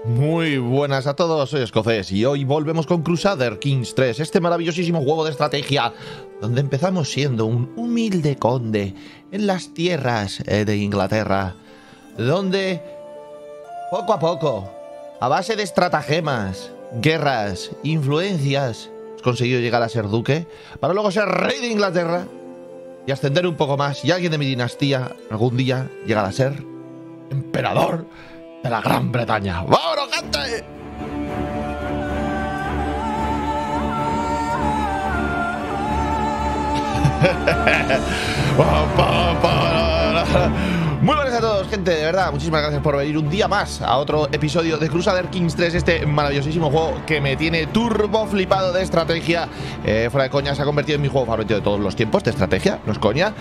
Muy buenas a todos, soy Escocés y hoy volvemos con Crusader Kings 3, este maravillosísimo juego de estrategia donde empezamos siendo un humilde conde en las tierras de Inglaterra, donde poco a poco, a base de estratagemas, guerras, influencias, hemos conseguido llegar a ser duque para luego ser rey de Inglaterra y ascender un poco más y alguien de mi dinastía algún día llegar a ser emperador de la Gran Bretaña. ¡Vámonos, gente! Muy buenas a todos, gente, de verdad, muchísimas gracias por venir un día más a otro episodio de Crusader Kings 3, este maravillosísimo juego que me tiene turbo flipado de estrategia. Fuera de coña, se ha convertido en mi juego favorito de todos los tiempos de estrategia, no es coña.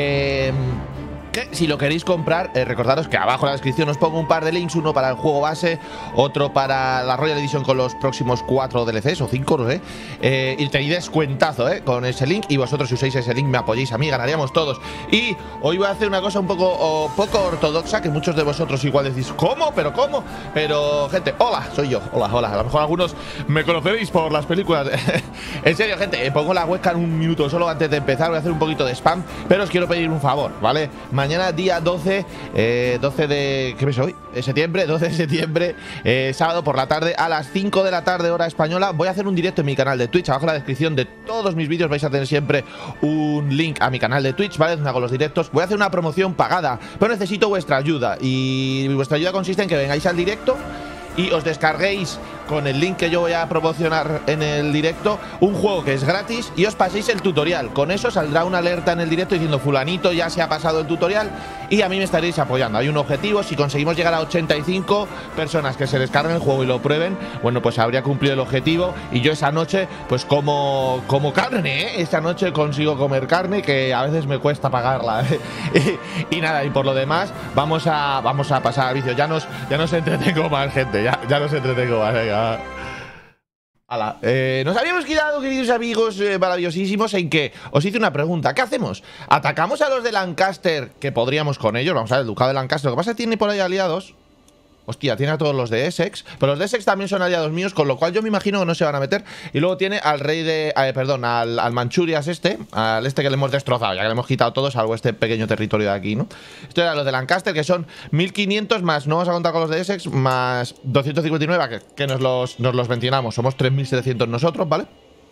Que si lo queréis comprar, recordaros que abajo en la descripción os pongo un par de links, uno para el juego base, otro para la Royal Edition con los próximos 4 DLCs o 5, no sé. Y tenéis descuentazo con ese link, y vosotros si usáis ese link me apoyéis a mí, ganaríamos todos. Y hoy voy a hacer una cosa un poco ortodoxa, que muchos de vosotros igual decís, ¿cómo? ¿Pero cómo? Pero, gente, hola, soy yo, hola. A lo mejor algunos me conoceréis por las películas. En serio, gente, pongo la webcam un minuto solo antes de empezar, voy a hacer un poquito de spam, pero os quiero pedir un favor, ¿vale? Mañana, día 12 de… ¿qué mes hoy? Septiembre, 12 de septiembre, sábado por la tarde, a las 5 de la tarde, hora española, voy a hacer un directo en mi canal de Twitch. Abajo en la descripción de todos mis vídeos vais a tener siempre un link a mi canal de Twitch, ¿vale? Donde hago los directos. Voy a hacer una promoción pagada, pero necesito vuestra ayuda. Y vuestra ayuda consiste en que vengáis al directo y os descarguéis con el link que yo voy a promocionar en el directo un juego que es gratis y os paséis el tutorial. Con eso saldrá una alerta en el directo diciendo fulanito ya se ha pasado el tutorial y a mí me estaréis apoyando. Hay un objetivo, si conseguimos llegar a 85 personas que se descarguen el juego y lo prueben, bueno, pues habría cumplido el objetivo y yo esa noche pues como carne, ¿eh? Esa noche consigo comer carne que a veces me cuesta pagarla, ¿eh? y nada, y por lo demás vamos a pasar al vicio. Ya nos entretengo más, gente, ya nos entretengo más, venga. Hala. Nos habíamos quedado, queridos amigos maravillosísimos, en que os hice una pregunta. ¿Qué hacemos? ¿Atacamos a los de Lancaster? Que podríamos con ellos. Vamos a ver, el ducado de Lancaster. Lo que pasa es que tiene por ahí aliados. Hostia, tiene a todos los de Essex. Pero los de Essex también son aliados míos, con lo cual yo me imagino que no se van a meter. Y luego tiene al rey de… perdón, al Manchurias al este que le hemos destrozado, ya que le hemos quitado todo, salvo este pequeño territorio de aquí, ¿no? Esto era los de Lancaster, que son 1500 más, no vamos a contar con los de Essex, más 259, que nos los mencionamos. Somos 3700 nosotros, ¿vale?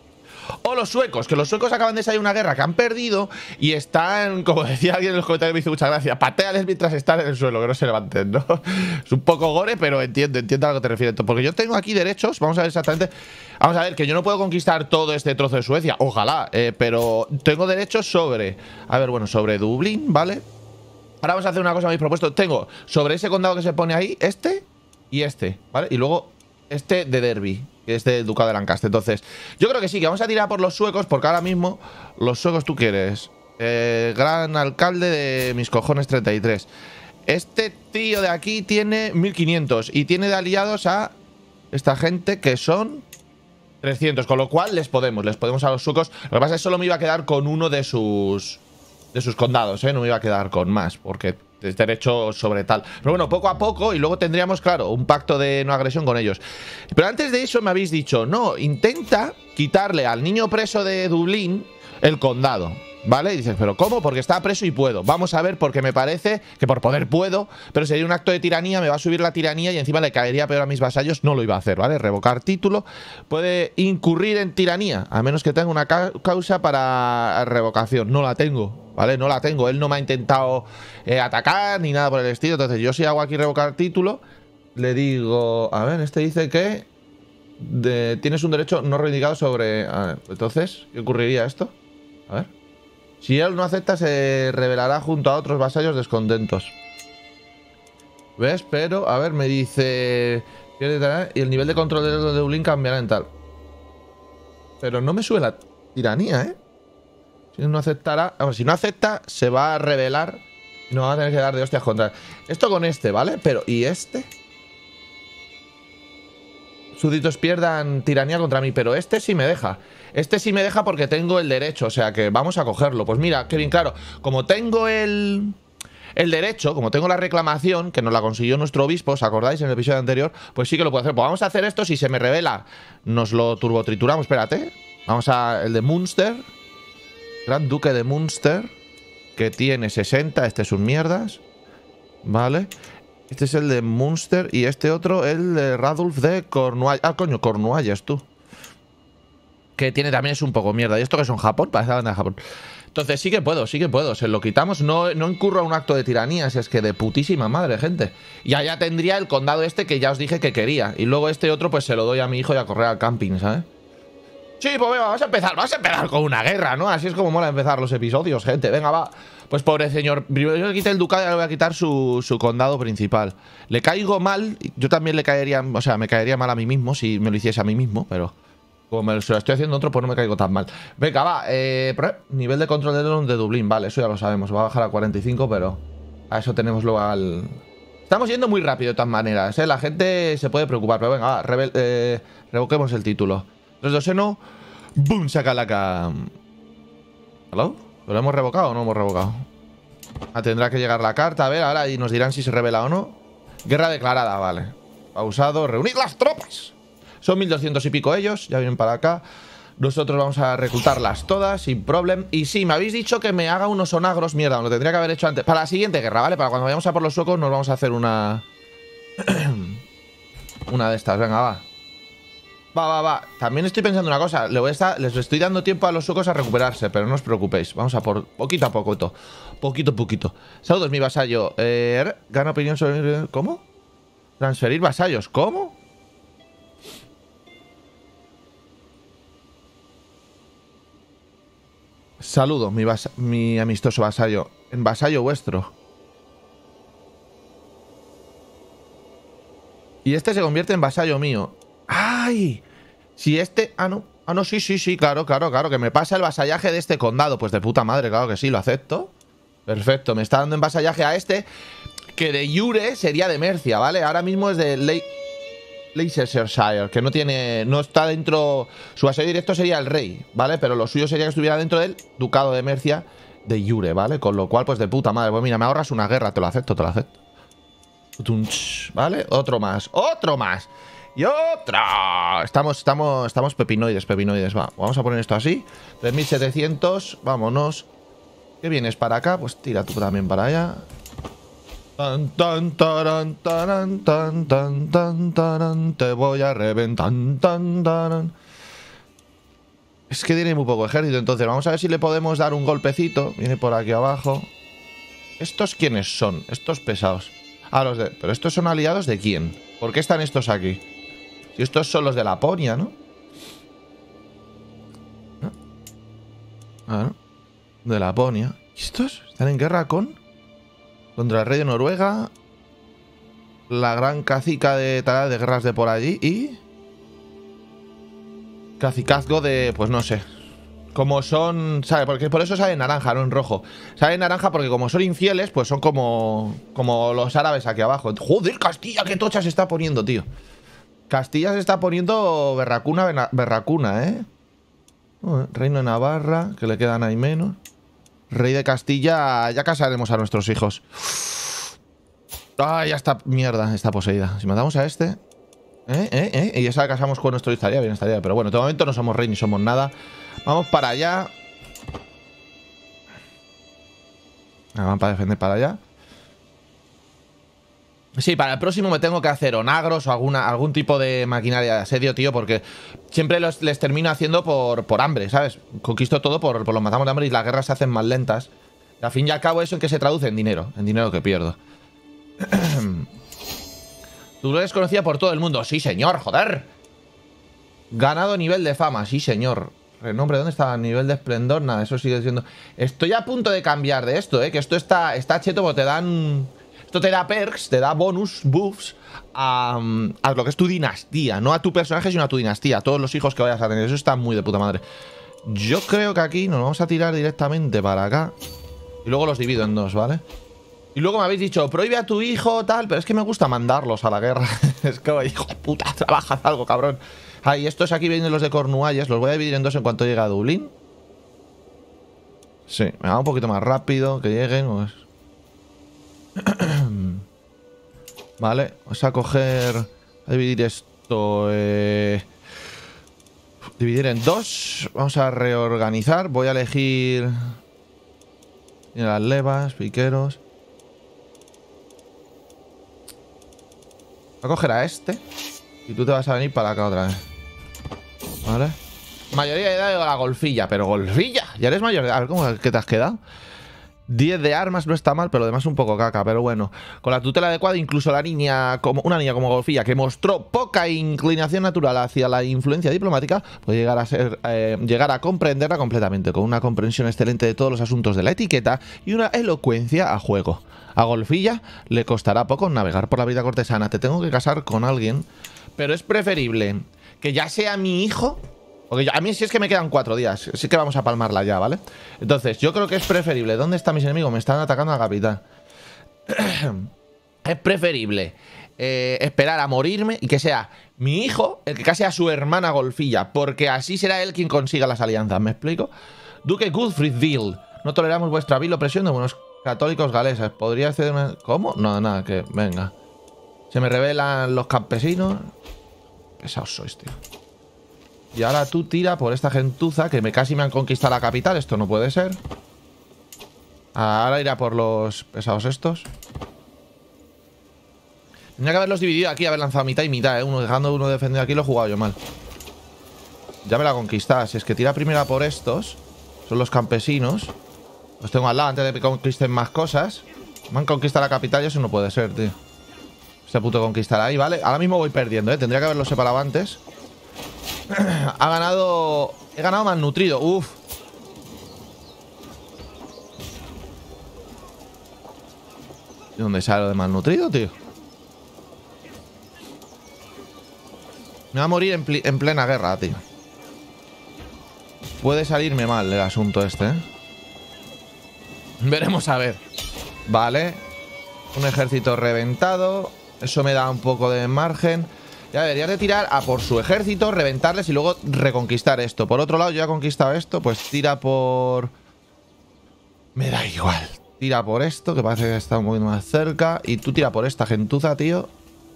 O los suecos, que los suecos acaban de salir una guerra que han perdido y están, como decía alguien en los comentarios, me hizo mucha gracia, pateales mientras están en el suelo, que no se levanten, ¿no? Es un poco gore, pero entiendo a lo que te refieres. Porque yo tengo aquí derechos, vamos a ver exactamente. Vamos a ver, que yo no puedo conquistar todo este trozo de Suecia, ojalá, pero tengo derechos sobre… A ver, bueno, sobre Dublín, ¿vale? Ahora vamos a hacer una cosa que me habéis propuesto. Tengo sobre ese condado que se pone ahí, este y este, ¿vale? Y luego este de Derby, que es del ducado de Lancaster. Entonces, yo creo que sí, que vamos a tirar por los suecos, porque ahora mismo los suecos, ¿tú qué eres? Gran alcalde de mis cojones 33. Este tío de aquí tiene 1500 y tiene de aliados a esta gente que son 300, con lo cual les podemos a los suecos. Lo que pasa es que solo me iba a quedar con uno de sus condados, no me iba a quedar con más, porque es derecho sobre tal. Pero bueno, poco a poco, y luego tendríamos, claro, un pacto de no agresión con ellos. Pero antes de eso me habéis dicho, no, intenta quitarle al niño preso de Dublín el condado, ¿vale? Y dices, ¿pero cómo? Porque está preso y puedo. Vamos a ver, porque me parece que por poder puedo, pero sería un acto de tiranía, me va a subir la tiranía y encima le caería peor a mis vasallos. No lo iba a hacer, ¿vale? Revocar título puede incurrir en tiranía, a menos que tenga una causa para revocación. No la tengo, ¿vale? No la tengo. Él no me ha intentado atacar ni nada por el estilo. Entonces yo si hago aquí revocar título, le digo, a ver, este dice que tienes un derecho no reivindicado sobre… A ver, entonces, ¿qué ocurriría esto? A ver. Si él no acepta, se rebelará junto a otros vasallos descontentos. ¿Ves? Pero, a ver, me dice… Y el nivel de control de Dublín cambiará en tal. Pero no me sube la tiranía, ¿eh? Si no aceptará… A ver, si no acepta, se va a rebelar y nos va a tener que dar de hostias contra… Esto con este, ¿vale? Pero, ¿y este? Súbditos pierdan tiranía contra mí, pero este sí me deja. Este sí me deja porque tengo el derecho, o sea que vamos a cogerlo. Pues mira, qué bien, claro, como tengo el El derecho, como tengo la reclamación, que nos la consiguió nuestro obispo, ¿os acordáis en el episodio anterior? Pues sí que lo puedo hacer. Pues vamos a hacer esto, si se me revela, nos lo turbotrituramos, espérate. Vamos a el de Munster. Gran Duque de Munster, que tiene 60, este es un mierdas. Vale. Este es el de Munster y este otro, el de Radulf de Cornualles. Ah, coño, Cornualles, tú. Que tiene también es un poco mierda. ¿Y esto que son Japón? Parece la banda de Japón. Entonces sí que puedo. Se lo quitamos. No incurro a un acto de tiranía. Si es que de putísima madre, gente. Y allá tendría el condado este que ya os dije que quería. Y luego este otro pues se lo doy a mi hijo y a correr al camping, ¿sabes? Sí, pues venga, vamos a empezar con una guerra, ¿no? Así es como mola empezar los episodios, gente. Venga, va. Pues pobre señor, primero yo le quité el ducado y ahora le voy a quitar su condado principal. Le caigo mal, yo también le caería, o sea, me caería mal a mí mismo si me lo hiciese a mí mismo, pero como se lo estoy haciendo a otro, pues no me caigo tan mal. Venga, va, nivel de control de dron de Dublín, vale, eso ya lo sabemos, va a bajar a 45, pero a eso tenemos luego al... Estamos yendo muy rápido de todas maneras, la gente se puede preocupar, pero venga, va, revoquemos el título. 3-2-1, ¡boom! Sacalaca. ¿Hello? ¿Lo hemos revocado o no hemos revocado? Ah, tendrá que llegar la carta, a ver, ahora y nos dirán si se revela o no. Guerra declarada, vale. Pausado, reunid las tropas. Son 1200 y pico ellos, ya vienen para acá. Nosotros vamos a reclutarlas todas, sin problema. Y sí, me habéis dicho que me haga unos onagros. Mierda, me lo tendría que haber hecho antes. Para la siguiente guerra, ¿vale? Para cuando vayamos a por los suecos nos vamos a hacer una... una de estas, venga, va. Va. También estoy pensando una cosa. Les estoy dando tiempo a los suecos a recuperarse, pero no os preocupéis. Vamos a por poquito a poquito. Poquito. Saludos, mi vasallo. Gana opinión sobre... ¿Cómo? Transferir vasallos. ¿Cómo? Saludo, mi amistoso vasallo. En vasallo vuestro. Y este se convierte en vasallo mío. ¡Ay! Si este... Ah, no, sí, claro, que me pasa el vasallaje de este condado. Pues de puta madre, claro que sí, lo acepto. Perfecto, me está dando en vasallaje a este, que de jure sería de Mercia, ¿vale? Ahora mismo es de Leicestershire, que no está dentro... Su vasallo directo sería el rey, ¿vale? Pero lo suyo sería que estuviera dentro del ducado de Mercia de jure, ¿vale? Con lo cual, pues de puta madre. Pues mira, me ahorras una guerra, te lo acepto. ¿Vale? Otro más. Y otra. Estamos pepinoides, va. Vamos a poner esto así. 3700, vámonos. ¿Qué vienes para acá? Pues tira tú también para allá. Te voy a reventar. Es que tiene muy poco ejército, entonces vamos a ver si le podemos dar un golpecito. Viene por aquí abajo. ¿Estos quiénes son? Estos pesados. Ah, los de... ¿Pero estos son aliados de quién? ¿Por qué están estos aquí? Si estos son los de Laponia, ¿no? Ah, ¿no? De Laponia. ¿Y estos? ¿Están en guerra contra el rey de Noruega? La gran cacica de guerras de por allí y... Cacicazgo de... Pues no sé. Como son... ¿Sabe? Porque por eso sale en naranja, no en rojo. Sale en naranja porque como son infieles, pues son como los árabes aquí abajo. Joder, Castilla, qué tocha se está poniendo, tío. Castilla se está poniendo berracuna, ¿eh? Reino de Navarra, que le quedan ahí menos. Rey de Castilla, ya casaremos a nuestros hijos. Ah, ya está, mierda, está poseída. Si matamos a este... Y esa la casamos con nuestro estaría bien. Pero bueno, de momento no somos rey ni somos nada. Vamos para allá. Vamos para defender para allá. Sí, para el próximo me tengo que hacer onagros o algún tipo de maquinaria de asedio, tío, porque siempre les termino haciendo por hambre, ¿sabes? Conquisto todo por los matamos de hambre y las guerras se hacen más lentas. Y al fin y al cabo eso en que se traduce en dinero que pierdo. Tú eres conocida por todo el mundo. Sí, señor, joder. Ganado nivel de fama, sí, señor. Renombre, ¿dónde está? Nivel de esplendor, nada, eso sigue siendo... Estoy a punto de cambiar de esto, que esto está cheto porque te dan... Esto te da perks, te da bonus, buffs a lo que es tu dinastía. No a tu personaje, sino a tu dinastía. A todos los hijos que vayas a tener. Eso está muy de puta madre. Yo creo que aquí nos vamos a tirar directamente para acá. Y luego los divido en dos, ¿vale? Y luego me habéis dicho, prohíbe a tu hijo, tal. Pero es que me gusta mandarlos a la guerra. Es que, hijo de puta, trabajas algo, cabrón. Ah, y estos aquí vienen los de Cornualles. Los voy a dividir en dos en cuanto llegue a Dublín. Sí, me va un poquito más rápido que lleguen, pues. Vale, vamos a coger... A dividir esto... dividir en dos. Vamos a reorganizar. Voy a elegir... Mira, las levas, piqueros. Voy a coger a este. Y tú te vas a venir para acá otra vez. Vale. Mayoría de edad de la golfilla. Pero golfilla, ya eres mayor de edad. ¿Cómo que te has quedado? 10 de armas no está mal, pero además un poco caca. Pero bueno, con la tutela adecuada, incluso la niña, como una niña como Golfilla, que mostró poca inclinación natural hacia la influencia diplomática, puede llegar a comprenderla completamente, con una comprensión excelente de todos los asuntos de la etiqueta y una elocuencia a juego. A Golfilla le costará poco navegar por la vida cortesana. Te tengo que casar con alguien, pero es preferible que ya sea mi hijo. Porque a mí sí es que me quedan 4 días. Sí que vamos a palmarla ya, ¿vale? Entonces, yo creo que es preferible. ¿Dónde están mis enemigos? Me están atacando a la capital. Es preferible esperar a morirme y que sea mi hijo el que case a su hermana Golfilla. Porque así será él quien consiga las alianzas. ¿Me explico? Duque Godfreyville. No toleramos vuestra vil opresión de buenos católicos galeses. ¿Podría hacerme...? ¿Cómo? No, nada, que... Venga. Se me revelan los campesinos. Pesados sois, tío. Y ahora tú tira por esta gentuza que casi me han conquistado la capital. Esto no puede ser. Ahora irá por los pesados estos. Tendría que haberlos dividido aquí, haber lanzado mitad y mitad, ¿eh? Uno dejando uno defender aquí, lo he jugado yo mal. Ya me la conquistas. Si es que tira primero por estos. Son los campesinos. Los tengo al lado antes de que conquisten más cosas. Me han conquistado la capital y eso no puede ser, tío. Este puto conquistar ahí, ¿vale? Ahora mismo voy perdiendo, ¿eh? Tendría que haberlo separado antes. Ha ganado... He ganado malnutrido. Uf. ¿De dónde sale lo de malnutrido, tío? Me va a morir en plena guerra, tío. Puede salirme mal el asunto este, ¿eh? Veremos a ver. Vale. Un ejército reventado. Eso me da un poco de margen. Ya deberías de tirar a por su ejército, reventarles y luego reconquistar esto. Por otro lado, yo ya he conquistado esto, pues tira por... Me da igual. Tira por esto, que parece que está un poquito más cerca. Y tú tira por esta gentuza, tío.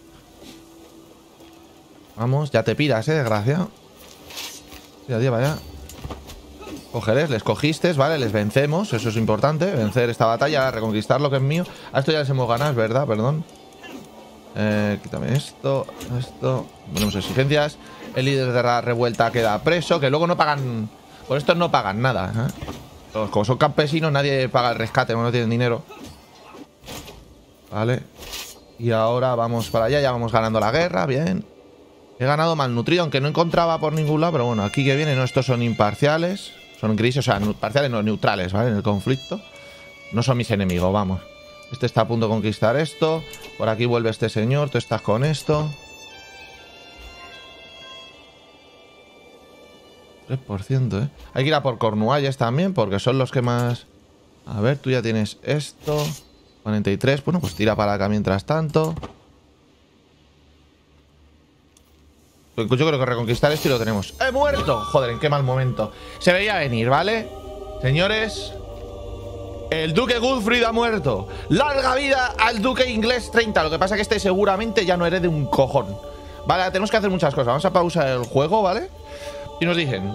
Vamos, ya te piras, desgraciado. Tira, tío, vaya. Cógeles, les cogiste, vale, les vencemos. Eso es importante, vencer esta batalla, reconquistar lo que es mío. A esto ya les hemos ganado, es verdad, perdón. Quítame esto. Ponemos exigencias. El líder de la revuelta queda preso. Que luego no pagan. Por estos no pagan nada, ¿eh? Como son campesinos, nadie paga el rescate, no tienen dinero. Vale. Y ahora vamos para allá. Ya vamos ganando la guerra, bien. He ganado malnutrido, aunque no encontraba por ningún lado. Pero bueno, aquí que viene, no, estos son imparciales. Son grises, o sea, parciales no, neutrales, ¿vale? En el conflicto. No son mis enemigos, vamos. Este está a punto de conquistar esto. Por aquí vuelve este señor. Tú estás con esto. 3%, ¿eh? Hay que ir a por Cornualles también, porque son los que más... A ver, tú ya tienes esto. 43. Bueno, pues tira para acá mientras tanto. Yo creo que reconquistar esto y lo tenemos. ¡He muerto! Joder, en qué mal momento. Se veía venir, ¿vale? Señores... El Duque Godfrey ha muerto. ¡Larga vida al Duque Inglés 30! Lo que pasa es que este seguramente ya no herede un cojón. Vale, tenemos que hacer muchas cosas. Vamos a pausar el juego, ¿vale? Y nos dicen: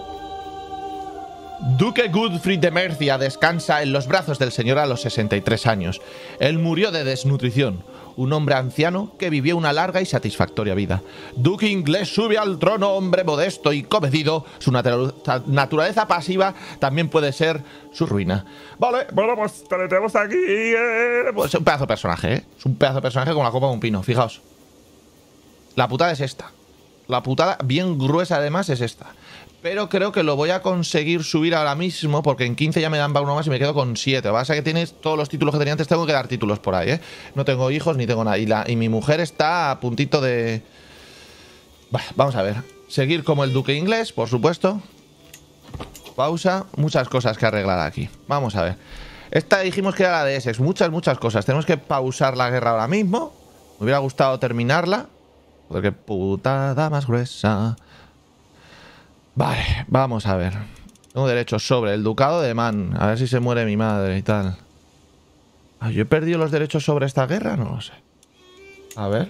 Duque Godfrey de Mercia descansa en los brazos del señor a los 63 años. Él murió de desnutrición. Un hombre anciano que vivió una larga y satisfactoria vida. Duque Inglés sube al trono, hombre modesto y comedido. Su naturaleza pasiva también puede ser su ruina. Vale, bueno, pues tenemos aquí... Pues es un pedazo de personaje, ¿eh? Es un pedazo de personaje con la copa de un pino, fijaos. La putada es esta. La putada bien gruesa además es esta. Pero creo que lo voy a conseguir subir ahora mismo, porque en 15 ya me dan uno más y me quedo con 7. Lo que pasa es que tienes todos los títulos que tenía antes. Tengo que dar títulos por ahí, ¿eh? No tengo hijos ni tengo nada. Y mi mujer está a puntito de... Bah, vamos a ver. Seguir como el Duque Inglés, por supuesto. Pausa. Muchas cosas que arreglar aquí. Vamos a ver. Esta dijimos que era la de Essex. Muchas cosas. Tenemos que pausar la guerra ahora mismo. Me hubiera gustado terminarla. Joder, qué putada más gruesa. Vale, vamos a ver. Tengo derechos sobre el ducado de Man. A ver si se muere mi madre y tal. ¿Yo he perdido los derechos sobre esta guerra? No lo sé. A ver.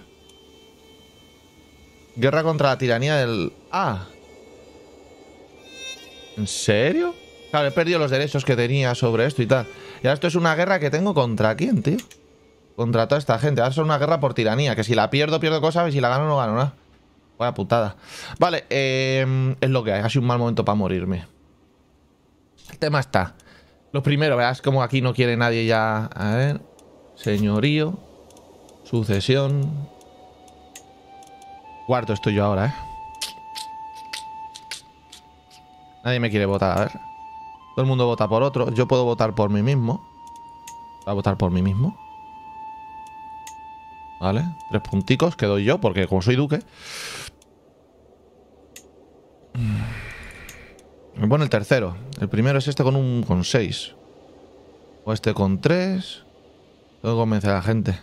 Guerra contra la tiranía del... Ah. ¿En serio? Claro, he perdido los derechos que tenía sobre esto y tal. Y ahora esto es una guerra que tengo ¿contra quién, tío? Contra toda esta gente. Ahora es una guerra por tiranía. Que si la pierdo, pierdo cosas. Y si la gano, no gano nada. Vaya putada. Vale, es lo que hay. Ha sido un mal momento para morirme. El tema está. Lo primero, verás como aquí no quiere nadie ya. A ver. Señorío. Sucesión. Cuarto estoy yo ahora, Nadie me quiere votar, a ver. Todo el mundo vota por otro. Yo puedo votar por mí mismo. Voy a votar por mí mismo. Vale. 3 punticos que doy yo, porque como soy duque. Me pone el tercero. El primero es este con 6. O este con 3. Tengo que convencer a la gente.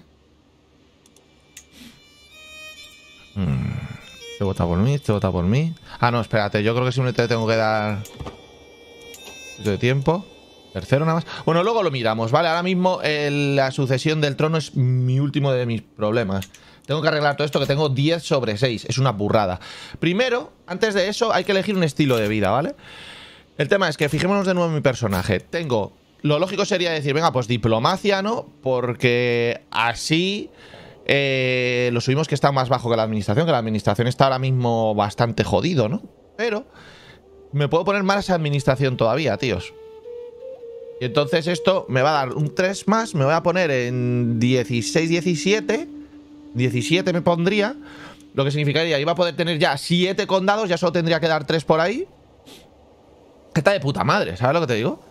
Este vota por mí, este vota por mí. Ah, no, espérate. Yo creo que simplemente tengo que dar... de tiempo. Tercero nada más. Bueno, luego lo miramos, ¿vale? Ahora mismo la sucesión del trono es mi último de mis problemas. Tengo que arreglar todo esto que tengo 10 sobre 6. Es una burrada. Primero, antes de eso, hay que elegir un estilo de vida, ¿vale? El tema es que fijémonos de nuevo en mi personaje. Tengo... Lo lógico sería decir, venga, pues diplomacia, ¿no? Porque así... lo subimos que está más bajo que la administración está ahora mismo bastante jodido, ¿no? Pero me puedo poner más administración todavía, tíos. Y entonces esto me va a dar un 3 más, me voy a poner en 16, 17. 17 me pondría, lo que significaría, iba a poder tener ya 7 condados, ya solo tendría que dar 3 por ahí. Que está de puta madre, ¿sabes lo que te digo?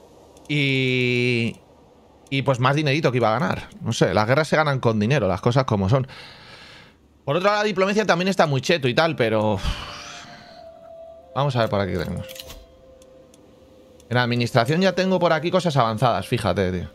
Y pues más dinerito que iba a ganar. No sé, las guerras se ganan con dinero, las cosas como son. Por otro lado, la diplomacia también está muy cheto y tal, pero... Vamos a ver por aquí qué tenemos. En la administración ya tengo por aquí cosas avanzadas, fíjate, tío.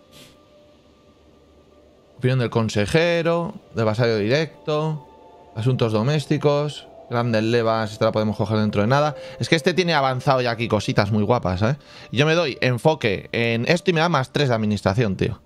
Opinión del consejero, de vasallo directo, asuntos domésticos, grandes levas, esta la podemos coger dentro de nada. Es que este tiene avanzado ya aquí cositas muy guapas, ¿eh? Y yo me doy enfoque en esto y me da más 3 de administración, tío.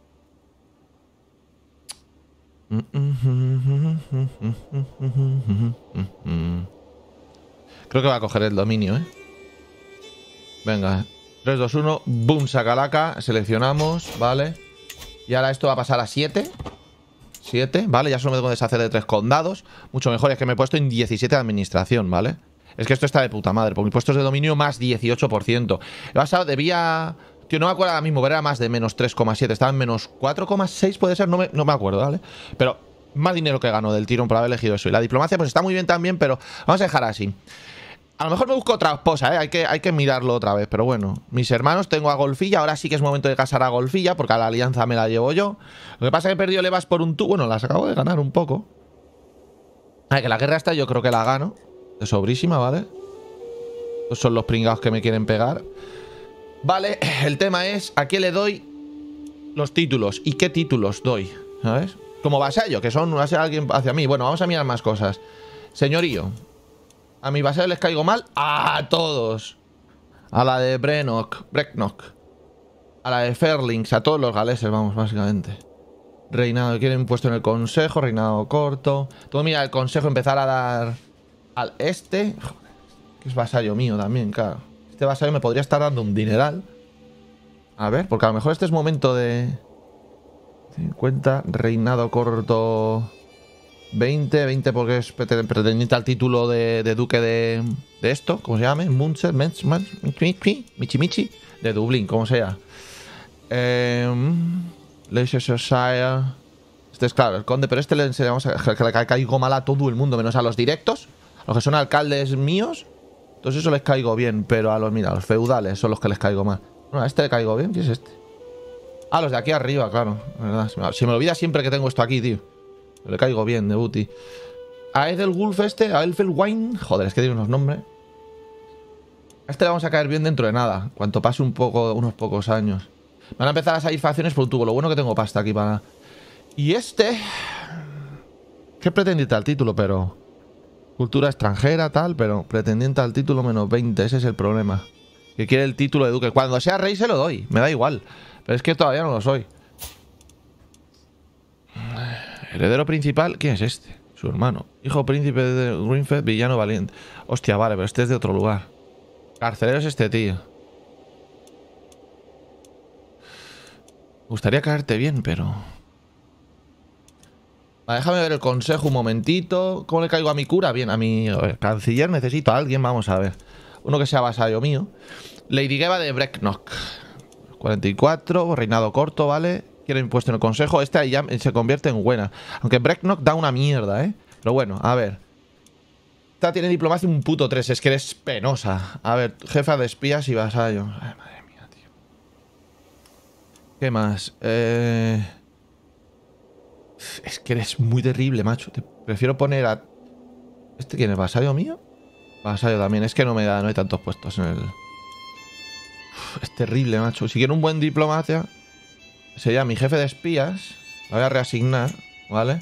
Creo que va a coger el dominio, ¿eh? Venga, 3, 2, 1, boom, sacalaca, seleccionamos, ¿vale? Y ahora esto va a pasar a 7. 7, ¿vale? Ya solo me tengo que deshacer de 3 condados. Mucho mejor, es que me he puesto en 17 de administración, ¿vale? Es que esto está de puta madre, porque mi puesto es de dominio más 18%. He pasado, debía... Tío, no me acuerdo ahora mismo, pero era más de menos 3,7. Estaba en menos 4,6, puede ser, no me acuerdo, ¿vale? Pero más dinero que gano del tirón por haber elegido eso. Y la diplomacia pues está muy bien también, pero vamos a dejar así. A lo mejor me busco otra esposa, ¿eh? Hay que mirarlo otra vez, pero bueno. Mis hermanos, tengo a Golfilla, ahora sí que es momento de casar a Golfilla, porque a la alianza me la llevo yo. Lo que pasa es que he perdido levas por un tú. Bueno, las acabo de ganar un poco. Que la guerra esta yo creo que la gano. De sobrísima, ¿vale? Estos son los pringados que me quieren pegar. Vale, el tema es a qué le doy los títulos y qué títulos doy, ¿sabes? Como vasallo, que son, va a ser alguien hacia mí. Bueno, vamos a mirar más cosas. Señorío. A mi vasallo les caigo mal. A todos. A la de Brecknock. A la de Fairlings. A todos los galeses, vamos, básicamente. Reinado, quieren puesto en el consejo. Reinado corto. Todo, mira, el consejo empezar a dar al este. Joder, que es vasallo mío también, claro. Este vasallo me podría estar dando un dineral. A ver, porque a lo mejor este es momento de... 50, reinado corto... 20 porque es pretendiente al título de duque de esto, ¿cómo se llama? Munster, Michi, de Dublín, como sea. Leicestershire. Este es claro, el conde, pero este le enseñamos que le caigo mal a todo el mundo, menos a los directos, a los que son alcaldes míos. Entonces eso les caigo bien, pero a los, mira, a los feudales son los que les caigo mal. Bueno, a este le caigo bien, ¿quién es este? Ah, los de aquí arriba, claro, ¿verdad? Se me olvida siempre que tengo esto aquí, tío. Le caigo bien, de booty. A Edelwulf este, a Elfelwine. Joder, es que tiene unos nombres. A este le vamos a caer bien dentro de nada. Cuanto pase unos pocos años. Van a empezar a salir facciones por un tubo. Lo bueno que tengo pasta aquí para... Y este... ¿Qué pretendiente al título? Pero... Cultura extranjera, tal, pero pretendiente al título menos 20. Ese es el problema. Que quiere el título de duque. Cuando sea rey se lo doy. Me da igual. Pero es que todavía no lo soy. Heredero principal, ¿quién es este? Su hermano. Hijo príncipe de Greenfeld, villano valiente. Hostia, vale, pero este es de otro lugar. Carcelero es este tío. Me gustaría caerte bien, pero... Vale, déjame ver el consejo un momentito. ¿Cómo le caigo a mi cura? Bien, a mi canciller necesito a alguien, vamos a ver. Uno que sea vasallo mío. Lady Geva de Brecknock. 44, reinado corto, ¿vale? Quiero impuesto en el consejo. Este ahí ya se convierte en buena. Aunque Brecknock da una mierda, ¿eh? Pero bueno, a ver. Esta tiene diplomacia un puto 3. Es que eres penosa. A ver, jefa de espías y vasallo. Ay, madre mía, tío. ¿Qué más? Es que eres muy terrible, macho. Te prefiero poner a... ¿Este quién es? ¿Vasallo mío? Vasallo también. Es que no hay tantos puestos en el... Es terrible, macho. Si quiero un buen diplomacia, sería mi jefe de espías. La voy a reasignar, ¿vale?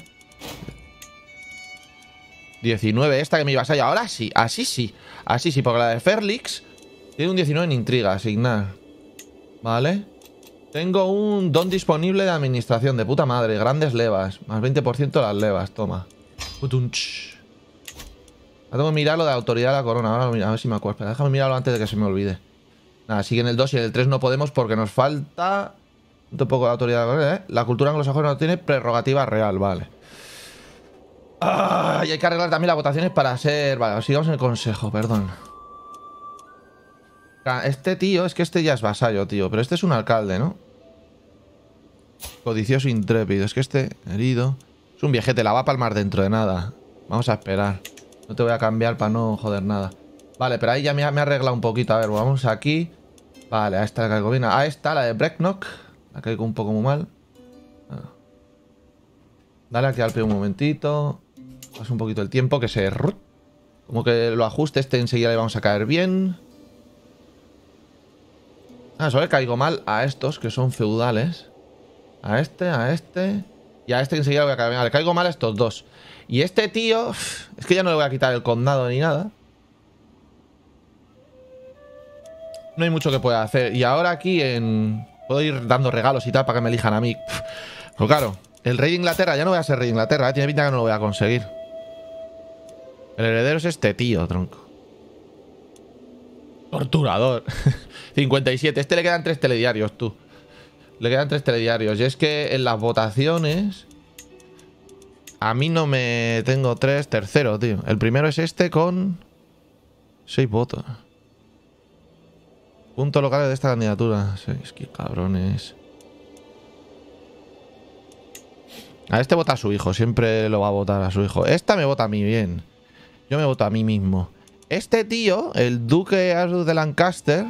19, esta que me iba a salir. Ahora sí, así sí. Así sí, porque la de Ferlix tiene un 19 en intriga, asignar. ¿Vale? Tengo un don disponible de administración, de puta madre. Grandes levas. Más 20% las levas, toma. Putunch. Ahora tengo que mirar lo de autoridad de la corona. Ahora a ver si me acuerdo. Espera, déjame mirarlo antes de que se me olvide. Nada, sigue en el 2 y en el 3 no podemos porque nos falta... Un poco de autoridad de la corona, ¿eh? La cultura anglosajona no tiene prerrogativa real, vale. Ah, y hay que arreglar también las votaciones para ser... Vale, sigamos en el consejo, perdón. Este tío, es que este ya es vasallo, tío. Pero este es un alcalde, ¿no? Codicioso intrépido. Es que este, herido... Es un viejete, la va a palmar dentro de nada. Vamos a esperar. No te voy a cambiar para no joder nada. Vale, pero ahí ya me ha arreglado un poquito. A ver, vamos aquí. Vale, a esta la caigo bien. A esta, la de Brecknock. La caigo un poco muy mal. Dale aquí al pie un momentito. Pasa un poquito el tiempo que se... Como que lo ajuste. Este enseguida le vamos a caer bien. Ah, solo le caigo mal a estos que son feudales. A este. Y a este enseguida le voy a caer bien. Le caigo mal a estos dos. Y este tío... Es que ya no le voy a quitar el condado ni nada. No hay mucho que pueda hacer. Y ahora aquí en... Puedo ir dando regalos y tal para que me elijan a mí. Pero claro, el rey de Inglaterra, ya no voy a ser rey de Inglaterra, ¿eh? Tiene pinta que no lo voy a conseguir. El heredero es este tío, tronco. Torturador. 57. Este le quedan 3 telediarios, tú. Le quedan 3 telediarios. Y es que en las votaciones... A mí no me... Tengo 3 terceros, tío. El primero es este con... 6 votos. Puntos locales de esta candidatura. Sí, es que cabrones. A este vota a su hijo. Siempre lo va a votar a su hijo. Esta me vota a mí, bien. Yo me voto a mí mismo. Este tío, el duque Arthur de Lancaster...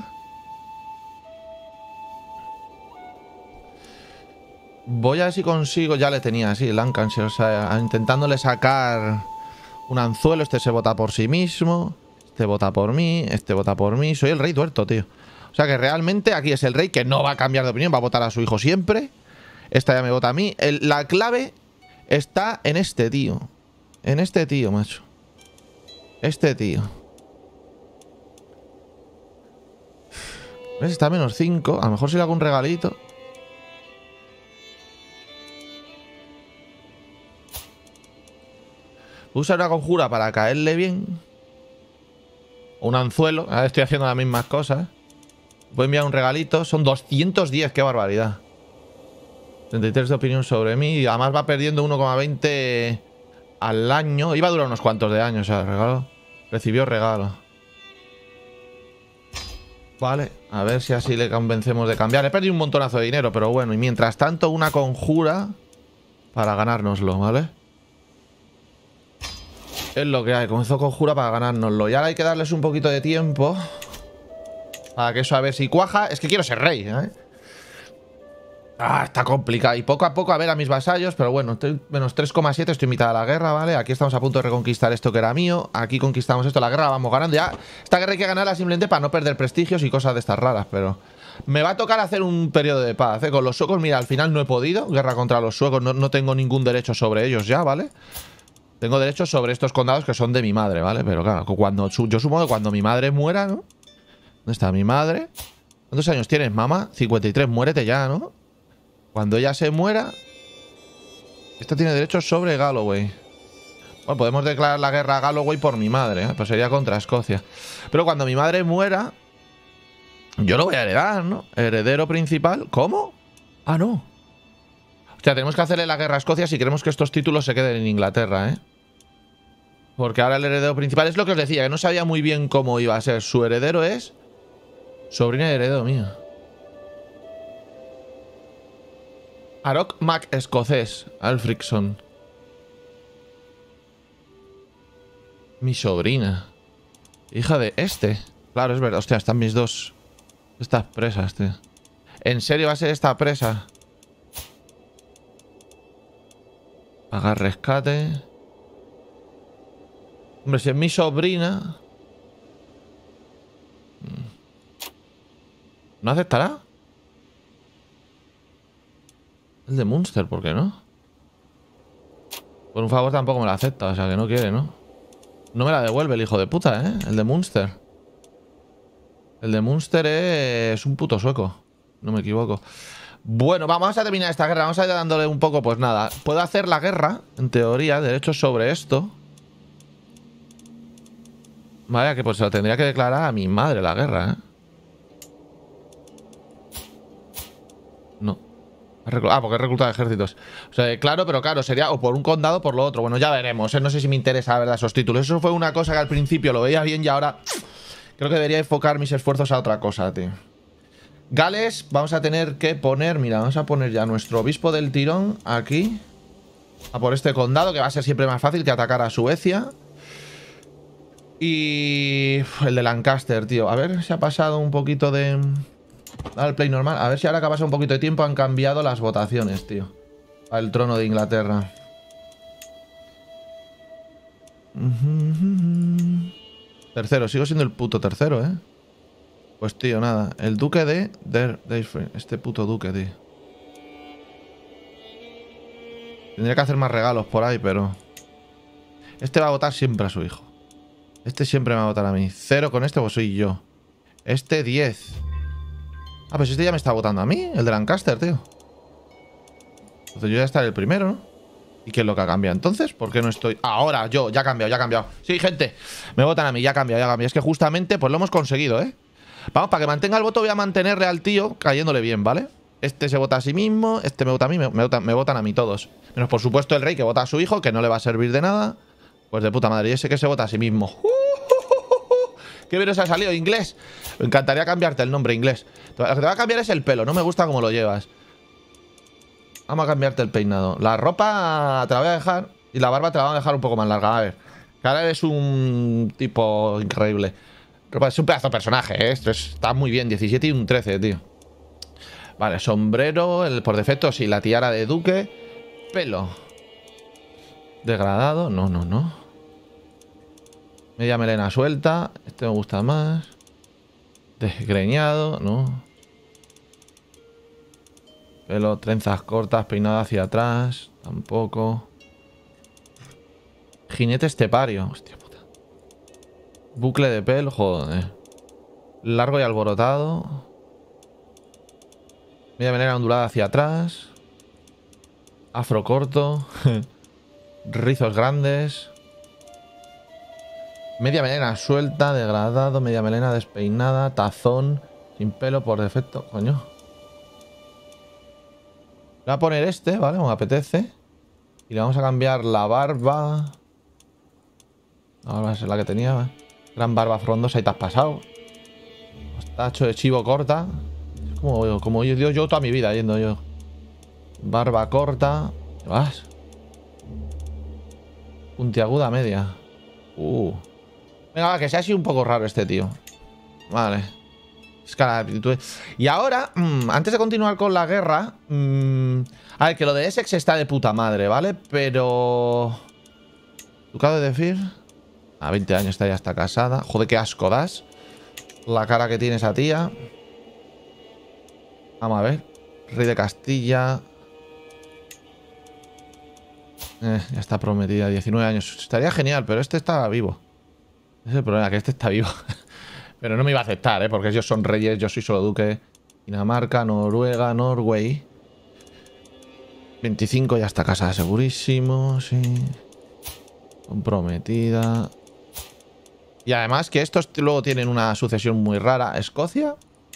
Voy a ver si consigo... Ya le tenía así, Lancaster. O sea, intentándole sacar un anzuelo. Este se vota por sí mismo. Este vota por mí. Este vota por mí. Soy el rey tuerto, tío. O sea que realmente aquí es el rey que no va a cambiar de opinión. Va a votar a su hijo siempre. Esta ya me vota a mí. La clave está en este tío. En este tío, macho. Este tío. ¿Ves? Está a menos 5. A lo mejor si le hago un regalito. Usa una conjura para caerle bien. O un anzuelo. Ahora estoy haciendo las mismas cosas. Voy a enviar un regalito. Son 210. ¡Qué barbaridad! 33 de opinión sobre mí. Y además va perdiendo 1,20 al año. Iba a durar unos cuantos de años. O sea, el regalo. Recibió regalo. Vale. A ver si así le convencemos de cambiar. He perdido un montonazo de dinero. Pero bueno. Y mientras tanto, una conjura para ganárnoslo, ¿vale? Es lo que hay. Comenzó conjura para ganárnoslo. Y ahora hay que darles un poquito de tiempo. Para que eso a ver si cuaja. Es que quiero ser rey, ¿eh? Ah, está complicado. Y poco a poco a ver a mis vasallos. Pero bueno, estoy menos 3,7. Estoy en mitad de la guerra, ¿vale? Aquí estamos a punto de reconquistar esto que era mío. Aquí conquistamos esto. La guerra la vamos ganando. Ya, esta guerra hay que ganarla simplemente para no perder prestigios y cosas de estas raras. Pero me va a tocar hacer un periodo de paz, ¿eh? Con los suecos, mira, al final no he podido. Guerra contra los suecos. No tengo ningún derecho sobre ellos ya, ¿vale? Tengo derechos sobre estos condados que son de mi madre, ¿vale? Pero claro, yo supongo que cuando mi madre muera, ¿no? ¿Dónde está mi madre? ¿Cuántos años tienes, mamá? 53, muérete ya, ¿no? Cuando ella se muera... Esta tiene derechos sobre Galloway. Bueno, podemos declarar la guerra a Galloway por mi madre, ¿eh? Pues sería contra Escocia. Pero cuando mi madre muera, yo lo voy a heredar, ¿no? Heredero principal. ¿Cómo? Ah, no. O sea, tenemos que hacerle la guerra a Escocia si queremos que estos títulos se queden en Inglaterra, ¿eh? Porque ahora el heredero principal es lo que os decía, que no sabía muy bien cómo iba a ser. Su heredero es sobrina y heredero mío. Arok Mac escocés, Alfrickson. Mi sobrina. Hija de este. Claro, es verdad. Hostia, están mis dos. Estas presas, tío. ¿En serio va a ser esta presa? Pagar rescate. Hombre, si es mi sobrina. ¿No aceptará? El de Munster, ¿por qué no? Por un favor tampoco me la acepta, o sea que no quiere, ¿no? No me la devuelve el hijo de puta, ¿eh? El de Munster. El de Munster es un puto sueco. No me equivoco. Bueno, vamos a terminar esta guerra. Vamos a ir dándole un poco, pues nada. Puedo hacer la guerra, en teoría, derechos sobre esto. Vaya, que pues se lo tendría que declarar a mi madre la guerra, ¿eh? No. Ah, porque he reclutado ejércitos. O sea, claro, pero claro, sería o por un condado o por lo otro. Bueno, ya veremos, ¿eh? No sé si me interesa, la verdad, esos títulos. Eso fue una cosa que al principio lo veía bien y ahora creo que debería enfocar mis esfuerzos a otra cosa, tío. Gales, vamos a tener que poner... Mira, vamos a poner ya nuestro obispo del tirón aquí. A por este condado, que va a ser siempre más fácil que atacar a Suecia. Y... el de Lancaster, tío. A ver si ha pasado un poquito de... Al play normal. A ver si ahora que ha pasado un poquito de tiempo han cambiado las votaciones, tío. Al trono de Inglaterra. Tercero, sigo siendo el puto tercero, ¿eh? Pues tío, nada. El duque de... Este puto duque, tío. Tendría que hacer más regalos por ahí, pero... Este va a votar siempre a su hijo. Este siempre me va a votar a mí. 0 con este, pues soy yo. Este 10. Ah, pues este ya me está votando a mí, el de Lancaster, tío. Entonces yo ya estaré el primero, ¿no? ¿Y qué es lo que ha cambiado entonces? ¿Por qué no estoy...? Ahora, yo, ya ha cambiado, ya ha cambiado. Sí, gente, me votan a mí, ya ha cambiado, ya ha cambiado. Es que justamente, pues lo hemos conseguido, ¿eh? Vamos, para que mantenga el voto voy a mantenerle al tío cayéndole bien, ¿vale? Este se vota a sí mismo, este me vota a mí, me votan a mí todos. Menos, por supuesto, el rey que vota a su hijo, que no le va a servir de nada. Pues de puta madre, y ese que se vota a sí mismo. ¡Qué bien os ha salido! Inglés. Me encantaría cambiarte el nombre, inglés. Lo que te va a cambiar es el pelo, no me gusta cómo lo llevas. Vamos a cambiarte el peinado. La ropa te la voy a dejar y la barba te la voy a dejar un poco más larga. A ver, que ahora eres un tipo increíble. Es un pedazo de personaje, ¿eh? Esto está muy bien, 17 y un 13, tío. Vale, sombrero, por defecto, sí, la tiara de duque. Pelo degradado, no, no, no. Media melena suelta, este me gusta más. Desgreñado, no. Pelo, trenzas cortas, peinado hacia atrás, tampoco. Jinete estepario, hostia puta. Bucle de pelo, joder. Largo y alborotado. Media melena ondulada hacia atrás. Afro corto. Rizos grandes. Media melena suelta, degradado. Media melena despeinada. Tazón. Sin pelo por defecto. Coño. Voy a poner este, ¿vale? Me apetece. Y le vamos a cambiar la barba. La barba es la que tenía, ¿vale? Gran barba frondosa y te has pasado. Mostacho de chivo corta. Es como yo toda mi vida yendo yo. Barba corta. ¿Qué vas? Puntiaguda media. Venga, va, que sea así un poco raro este tío. Vale. Escala de aptitudes. Y ahora, antes de continuar con la guerra, a ver, que lo de Essex está de puta madre, ¿vale? Pero... Ducado de Defir. A 20 años está ya está casada. Joder, qué asco das. La cara que tiene esa tía. Vamos a ver. Rey de Castilla. Ya está prometida, 19 años. Estaría genial, pero este está vivo. Ese es el problema, que este está vivo. Pero no me iba a aceptar, ¿eh? Porque ellos son reyes, yo soy solo duque. Dinamarca, Noruega, Norway. 25 ya está casada segurísimo, sí. Comprometida. Y además que estos luego tienen una sucesión muy rara. ¿Escocia?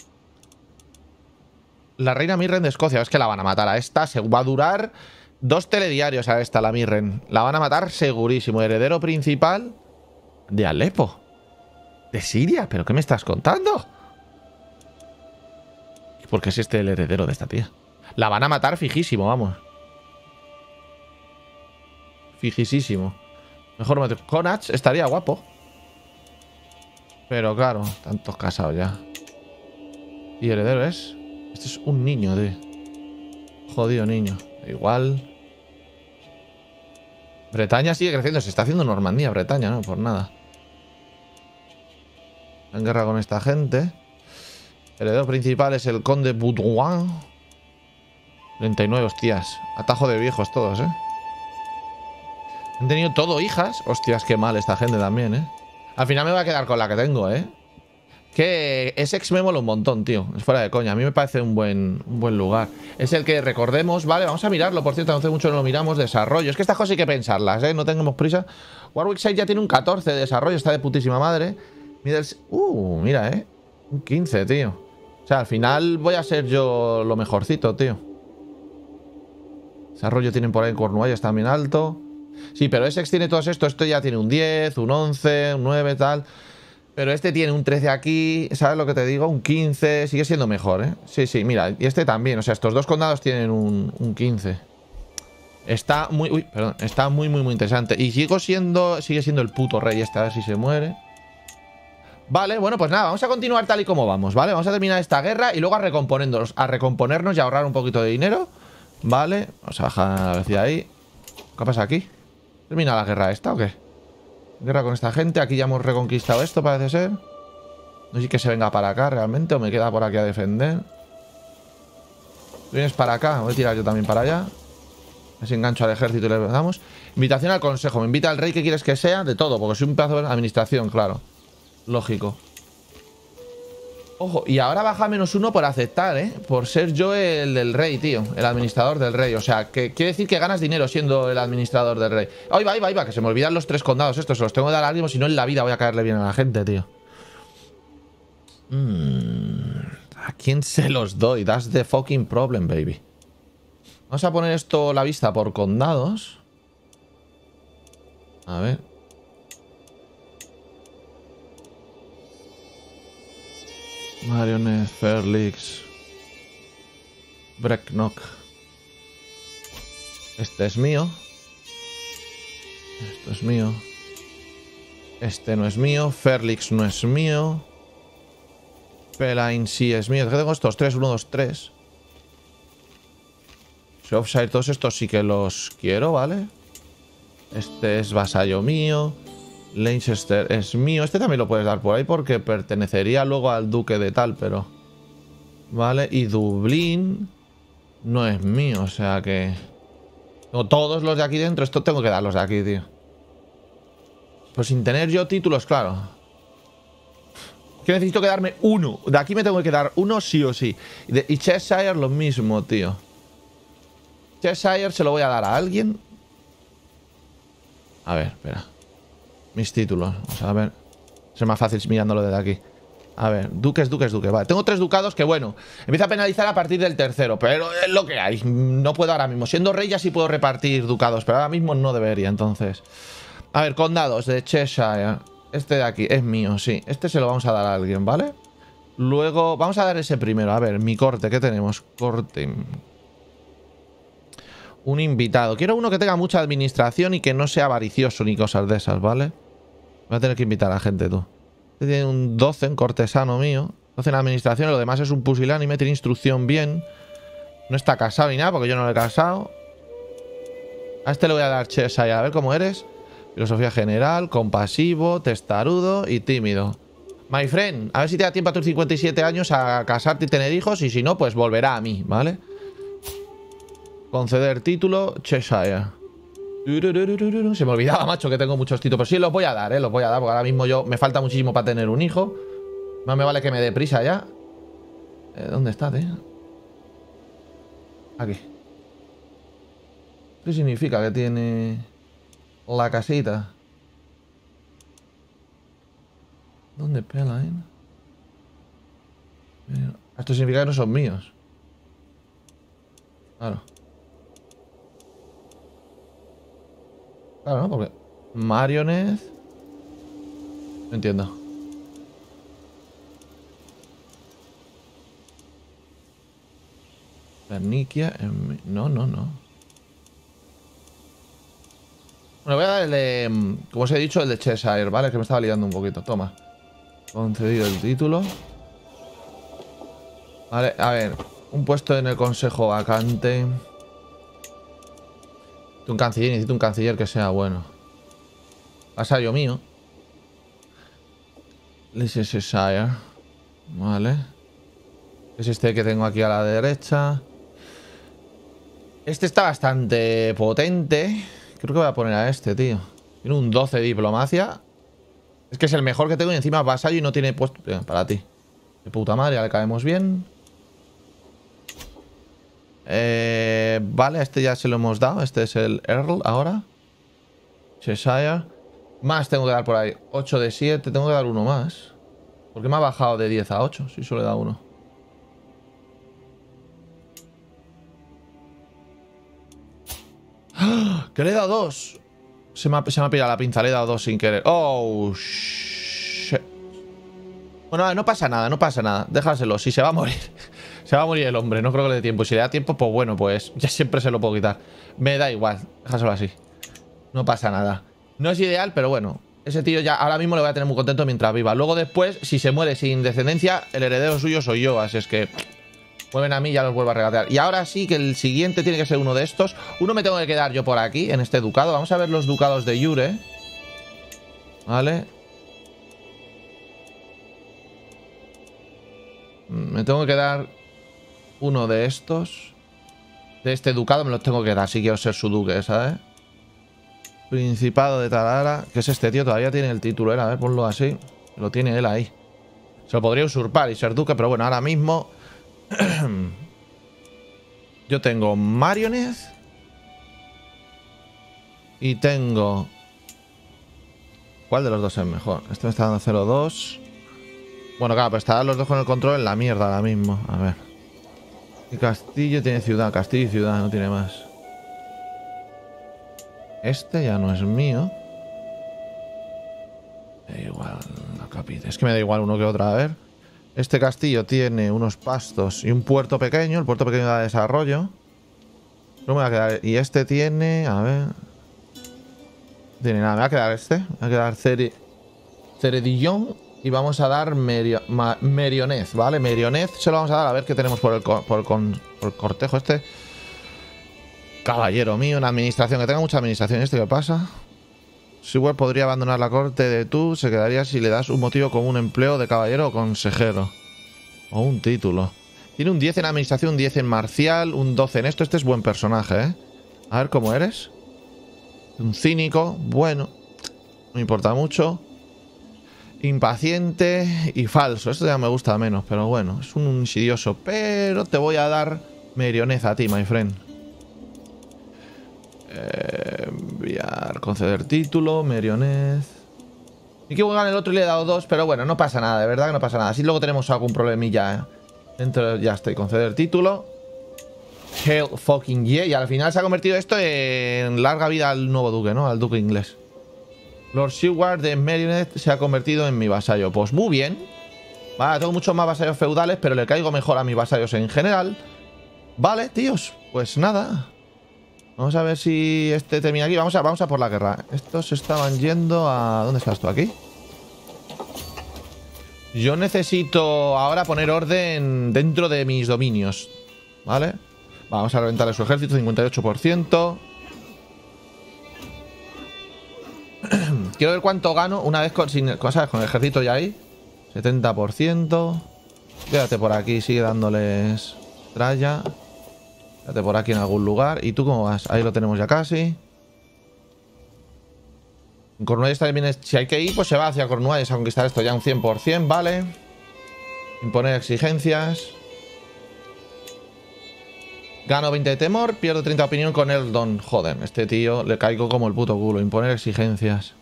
La reina Mirren de Escocia. Es que la van a matar a esta. Se va a durar 2 telediarios a esta, la Mirren. La van a matar segurísimo. Heredero principal de Alepo. ¿De Siria? ¿Pero qué me estás contando? ¿Por qué es este el heredero de esta tía? La van a matar fijísimo, vamos. Fijísimo. Mejor matar. Conach estaría guapo. Pero claro, tantos casados ya. ¿Y heredero es? Este es un niño, de jodido niño. Igual. Bretaña sigue creciendo. Se está haciendo Normandía, Bretaña, no por nada. En guerra con esta gente. El heredero principal es el conde Boudouin. 39, hostias. Atajo de viejos todos, ¿eh? Han tenido todo hijas. Hostias, qué mal esta gente también, ¿eh? Al final me voy a quedar con la que tengo, ¿eh? Que Essex me mola un montón, tío. Es fuera de coña. A mí me parece un buen lugar. Es el que recordemos, ¿vale? Vamos a mirarlo, por cierto. Hace mucho no lo miramos. Desarrollo. Es que estas cosas hay que pensarlas, ¿eh? No tengamos prisa. Warwickshire ya tiene un 14 de desarrollo. Está de putísima madre. Mira, ¿eh? Un 15, tío. O sea, al final voy a ser yo lo mejorcito, tío. Desarrollo tienen por ahí en Cornualles también alto. Sí, pero Essex tiene todos estos. Esto ya tiene un 10, un 11, un 9, tal. Pero este tiene un 13 aquí. ¿Sabes lo que te digo? Un 15. Sigue siendo mejor, ¿eh? Sí, sí, mira. Y este también. O sea, estos dos condados tienen un 15. Está muy... Uy, perdón. Está muy interesante. Y sigue siendo el puto rey este. A ver si se muere. Vale, bueno, pues nada. Vamos a continuar tal y como vamos, ¿vale? Vamos a terminar esta guerra y luego a recomponernos y a ahorrar un poquito de dinero. Vale. Vamos a bajar la velocidad ahí. ¿Qué pasa aquí? ¿Termina la guerra esta o qué? Guerra con esta gente. Aquí ya hemos reconquistado esto, parece ser. No sé si que se venga para acá realmente o me queda por aquí a defender. Vienes para acá. Voy a tirar yo también para allá. Así engancho al ejército y le damos. Invitación al consejo. Me invita al rey que quieres que sea. De todo, porque soy un pedazo de administración, claro. Lógico. Ojo, y ahora baja -1 por aceptar, ¿eh? Por ser yo el del rey, tío. El administrador del rey. O sea, que quiere decir que ganas dinero siendo el administrador del rey. Ahí va, que se me olvidan los 3 condados estos. Se los tengo que dar a alguien, si no en la vida voy a caerle bien a la gente, tío. ¿A quién se los doy? That's the fucking problem, baby. Vamos a poner esto la vista por condados. A ver. Marionette, Fairlix, Brecknock. Este es mío. Esto es mío. Este no es mío. Fairlix no es mío. Pelain sí es mío. Tengo estos 3, 1, 2, 3. Shropshire, todos estos sí que los quiero, ¿vale? Este es vasallo mío. Leicester es mío. Este también lo puedes dar por ahí porque pertenecería luego al duque de tal, pero... Vale, y Dublín no es mío, o sea que... No, todos los de aquí dentro, esto tengo que darlos de aquí, tío. Pues sin tener yo títulos, claro. Que necesito que darme uno. De aquí me tengo que dar uno sí o sí. Y Cheshire lo mismo, tío. Cheshire se lo voy a dar a alguien. A ver, espera. Mis títulos. Vamos a ver. Es más fácil mirándolo desde aquí. A ver, duques. Vale, tengo 3 ducados que, bueno, empieza a penalizar a partir del tercero. Pero es lo que hay. No puedo ahora mismo. Siendo rey ya sí puedo repartir ducados. Pero ahora mismo no debería, entonces. A ver, condados de Cheshire. Este de aquí es mío, sí. Este se lo vamos a dar a alguien, ¿vale? Luego, vamos a dar ese primero. A ver, mi corte, ¿qué tenemos? Corte. Un invitado. Quiero uno que tenga mucha administración y que no sea avaricioso ni cosas de esas, ¿vale? Voy a tener que invitar a gente, tú. Este tiene un 12 en cortesano mío. 12 en administración, lo demás es un pusilánime. Tiene instrucción bien. No está casado ni nada porque yo no lo he casado. A este le voy a dar Cheshire. A ver cómo eres. Filosofía general, compasivo, testarudo y tímido. My friend, a ver si te da tiempo a tus 57 años a casarte y tener hijos. Y si no, pues volverá a mí, ¿vale? Conceder título, Cheshire. Se me olvidaba, macho, que tengo muchos títulos. Pero sí, los voy a dar, los voy a dar. Porque ahora mismo yo me falta muchísimo para tener un hijo. Más me vale que me dé prisa ya. ¿Dónde está, tío? Aquí. ¿Qué significa que tiene la casita? ¿Dónde pela, eh? Esto significa que no son míos. Claro. Claro, ¿no? Porque Marionez... No entiendo. Verniquia... No, no, no. Bueno, voy a dar el de... Como os he dicho, el de Cheshire, ¿vale? Que me estaba liando un poquito. Toma. Concedido el título. Vale, a ver. Un puesto en el consejo vacante. Necesito un canciller que sea bueno. Vasallo mío. Leicestershire. Vale. Es este que tengo aquí a la derecha. Este está bastante potente. Creo que voy a poner a este, tío. Tiene un 12 de diplomacia. Es que es el mejor que tengo y encima vasallo y no tiene puesto... para ti. De puta madre, ya le caemos bien. Vale, a este ya se lo hemos dado. Este es el Earl ahora. Cheshire. Más tengo que dar por ahí. 8 de 7. Tengo que dar uno más. ¿Por qué me ha bajado de 10 a 8? Si solo he dado uno. ¡Ah! ¡Que le he dado 2! Se me ha pirado la pinza. Le he dado 2 sin querer. ¡Oh, shit! Bueno, no pasa nada, no pasa nada. Déjaselo. Si se va a morir. Se va a morir el hombre. No creo que le dé tiempo. Si le da tiempo, pues bueno, pues ya siempre se lo puedo quitar. Me da igual. Déjaselo así. No pasa nada. No es ideal, pero bueno. Ese tío ya ahora mismo le voy a tener muy contento mientras viva. Luego después, si se muere sin descendencia, el heredero suyo soy yo. Así es que vuelven a mí y ya los vuelvo a regatear. Y ahora sí que el siguiente tiene que ser uno de estos. Uno me tengo que quedar yo por aquí, en este ducado. Vamos a ver los ducados de Yure. Vale. Me tengo que quedar uno de estos. De este ducado me los tengo que dar si quiero ser su duque, ¿sabes? Principado de Talara. ¿Qué es este tío? Todavía tiene el título, a ver, ponlo así. Lo tiene él ahí. Se lo podría usurpar y ser duque, pero bueno, ahora mismo... Yo tengo Marionez. Y tengo... ¿Cuál de los dos es mejor? Este me está dando 0-2. Bueno, claro, pero estarán los dos con el control en la mierda ahora mismo. A ver. Y castillo tiene ciudad. Castillo y ciudad, no tiene más. Este ya no es mío. Da igual, la capita. Es que me da igual uno que otro. A ver. Este castillo tiene unos pastos y un puerto pequeño. El puerto pequeño da desarrollo. No me va a quedar. Y este tiene... A ver. No tiene nada. Me va a quedar este. Me va a quedar Ceredillón. Y vamos a dar Merionez, ¿vale? Merionez se lo vamos a dar a ver qué tenemos por el cortejo este. Caballero mío, una administración. Que tenga mucha administración. ¿Este qué pasa? Seward podría abandonar la corte de tú. Se quedaría si le das un motivo como un empleo de caballero o consejero. O un título. Tiene un 10 en administración, un 10 en marcial, un 12 en esto. Este es buen personaje, ¿eh? A ver cómo eres. Un cínico. Bueno. No importa mucho. Impaciente y falso. Esto ya me gusta menos, pero bueno. Es un insidioso. Pero te voy a dar Merionez a ti, my friend. Enviar, conceder título, Merionez. Y que jugar el otro y le he dado 2, pero bueno, no pasa nada, de verdad que no pasa nada. Si luego tenemos algún problemilla, dentro ya estoy, conceder título. Hell fucking yeah. Y al final se ha convertido esto en larga vida al nuevo duque, ¿no? Al duque inglés. Lord Seward de Merioneth se ha convertido en mi vasallo. Pues muy bien. Vale, tengo muchos más vasallos feudales, pero le caigo mejor a mis vasallos en general. Vale, tíos. Pues nada. Vamos a ver si este termina aquí. Vamos a por la guerra. Estos estaban yendo a... ¿Dónde estás tú? ¿Aquí? Yo necesito ahora poner orden dentro de mis dominios. ¿Vale? Vamos a reventarle su ejército, 58%. Quiero ver cuánto gano una vez ¿sabes? Con el ejército ya ahí. 70%. Quédate por aquí, sigue dándoles tralla. Quédate por aquí en algún lugar. ¿Y tú cómo vas? Ahí lo tenemos ya casi. En Cornualles también viene... Si hay que ir, pues se va hacia Cornualles a conquistar esto ya un 100%, ¿vale? Imponer exigencias. Gano 20 de temor, pierdo 30 de opinión con Eldon. Joder, este tío le caigo como el puto culo. Imponer exigencias.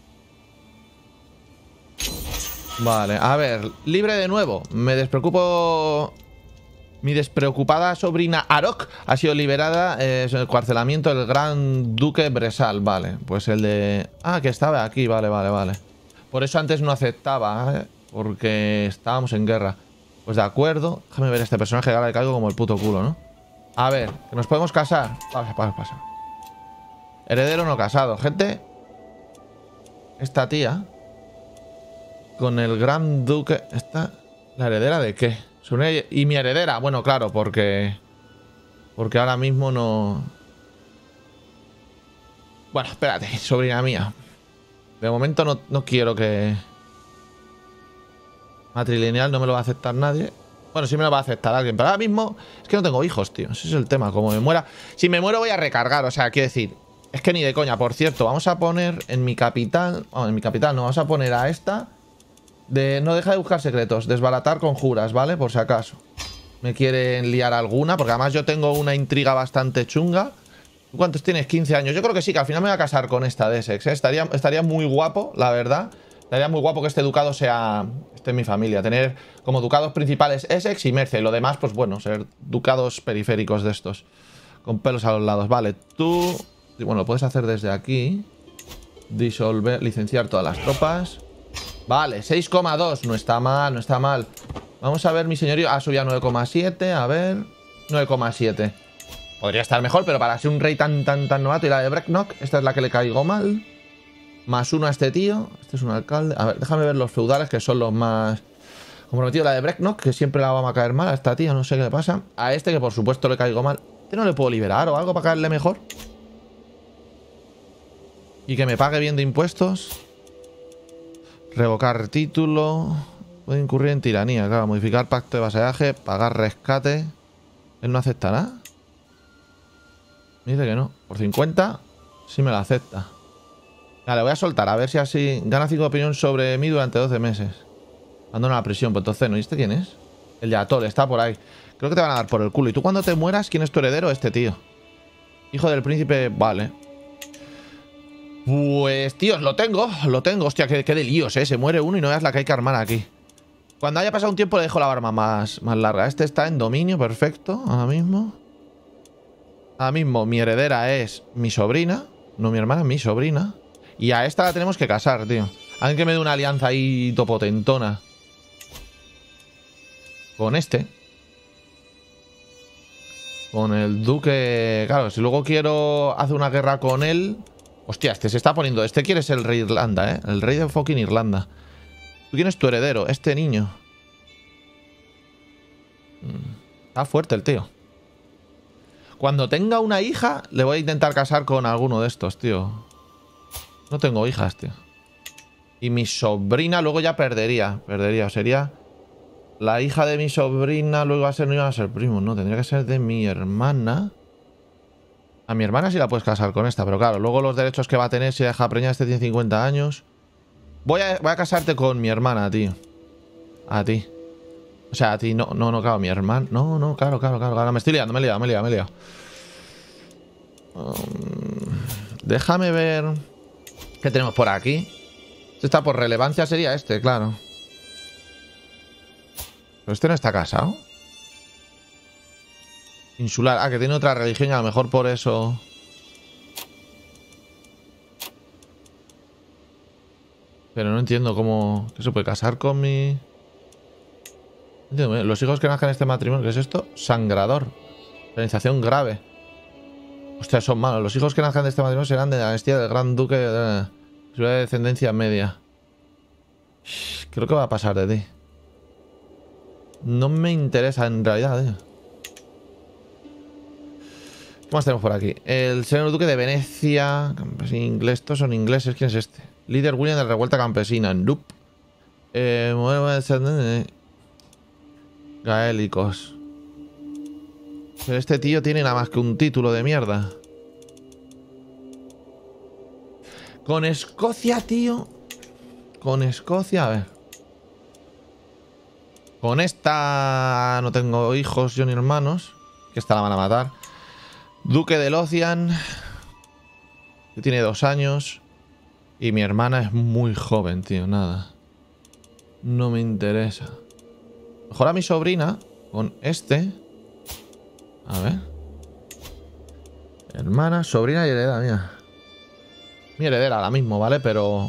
Vale, a ver, libre de nuevo. Me despreocupo. Mi despreocupada sobrina Arok ha sido liberada. Es el cuartelamiento del Gran Duque Bresal. Vale, pues el de... Ah, que estaba aquí, vale. Por eso antes no aceptaba, ¿eh? Porque estábamos en guerra. Pues de acuerdo. Déjame ver este personaje que ahora le caigo como el puto culo, ¿no? A ver, que nos podemos casar. Pasa. Heredero no casado, gente. Esta tía con el Gran Duque. ¿La heredera de qué? Y mi heredera. Bueno, claro, porque ahora mismo no... Bueno, espérate, sobrina mía. De momento no quiero que... Matrilineal no me lo va a aceptar nadie. Bueno, sí me lo va a aceptar alguien, pero ahora mismo es que no tengo hijos, tío. Ese es el tema. Como me muera... Si me muero voy a recargar, o sea, quiero decir... Es que ni de coña. Por cierto, vamos a poner en mi capital... Bueno, en mi capital no, vamos a poner a esta... No deja de buscar secretos. Desbaratar conjuras, ¿vale? Por si acaso me quieren liar alguna, porque además yo tengo una intriga bastante chunga. ¿Cuántos tienes? 15 años. Yo creo que sí, que al final me voy a casar con esta de Essex, ¿eh? Estaría muy guapo, la verdad. Estaría muy guapo que este ducado esté en mi familia. Tener como ducados principales Essex y Mercia. Y lo demás, pues bueno, ser ducados periféricos de estos. Con pelos a los lados. Vale, tú... Bueno, lo puedes hacer desde aquí. Disolver, licenciar todas las tropas. Vale, 6,2. No está mal, no está mal. Vamos a ver, mi señorío. Ha subido a 9,7. A ver. 9,7. Podría estar mejor, pero para ser un rey tan novato. Y la de Brecknock, esta es la que le caigo mal. +1 a este tío. Este es un alcalde. A ver, déjame ver los feudales, que son los más comprometidos. La de Brecknock, que siempre la vamos a caer mal. A esta tía, no sé qué le pasa. A este, que por supuesto le caigo mal. ¿Este no le puedo liberar o algo para caerle mejor? Y que me pague bien de impuestos. Revocar título. Puede incurrir en tiranía, claro. Modificar pacto de vasallaje. Pagar rescate. ¿Él no acepta nada? Me dice que no. Por 50 sí me lo acepta. Vale, voy a soltar. A ver si así... Gana 5 de opinión sobre mí durante 12 meses. Abandona la prisión. Pues entonces, ¿no? ¿Y este quién es? El de Atol. Está por ahí. Creo que te van a dar por el culo. ¿Y tú cuando te mueras, quién es tu heredero? Este tío. Hijo del príncipe... Vale. Pues, tíos, lo tengo. Hostia, qué de líos, ¿eh? Se muere uno y no veas la que hay que armar aquí. Cuando haya pasado un tiempo le dejo la arma más larga. Este está en dominio, perfecto. Ahora mismo. Ahora mismo mi heredera es mi sobrina. No mi hermana, mi sobrina. Y a esta la tenemos que casar, tío. Alguien que me dé una alianza ahí topotentona. Con este. Con el duque... Claro, si luego quiero hacer una guerra con él... Hostia, este se está poniendo... Este quiere ser el rey de Irlanda, ¿eh? El rey de fucking Irlanda. ¿Tú quién es tu heredero? Este niño. Está fuerte el tío. Cuando tenga una hija, le voy a intentar casar con alguno de estos, tío. No tengo hijas, tío. Y mi sobrina luego ya perdería. Sería... La hija de mi sobrina luego no iban a ser primos, ¿no? Tendría que ser de mi hermana. A mi hermana sí la puedes casar con esta, pero claro, luego los derechos que va a tener si deja preñada, este tiene 50 años. Voy a casarte con mi hermana, tío. A ti. O sea, a ti, no, claro, mi hermana. No, claro. Me estoy liando, me he liado. Déjame ver qué tenemos por aquí. Este está por relevancia, sería este, claro. Pero este no está casado. Insular. Ah, que tiene otra religión y a lo mejor por eso... Pero no entiendo cómo... ¿Qué se puede casar con mi...? No entiendo. Los hijos que nazcan en este matrimonio, ¿qué es esto? Sangrador. Penalización grave. Hostia, son malos. Los hijos que nazcan de este matrimonio serán de la dinastía del Gran Duque de descendencia media. Creo que va a pasar de ti. No me interesa en realidad, ¿eh? ¿Qué más tenemos por aquí? El señor duque de Venecia. Campesino inglés. Estos son ingleses. ¿Quién es este? Líder William de la revuelta campesina. Nope. Gaélicos. Pero este tío tiene nada más que un título de mierda. Con Escocia, tío. Con Escocia, a ver. Con esta no tengo hijos yo ni hermanos. que esta la van a matar. Duque de Lothian, que tiene 2 años. Y mi hermana es muy joven, tío, nada. No me interesa. Mejor a mi sobrina con este. A ver. Hermana, sobrina y heredera mía. Mi heredera ahora mismo, ¿vale? Pero...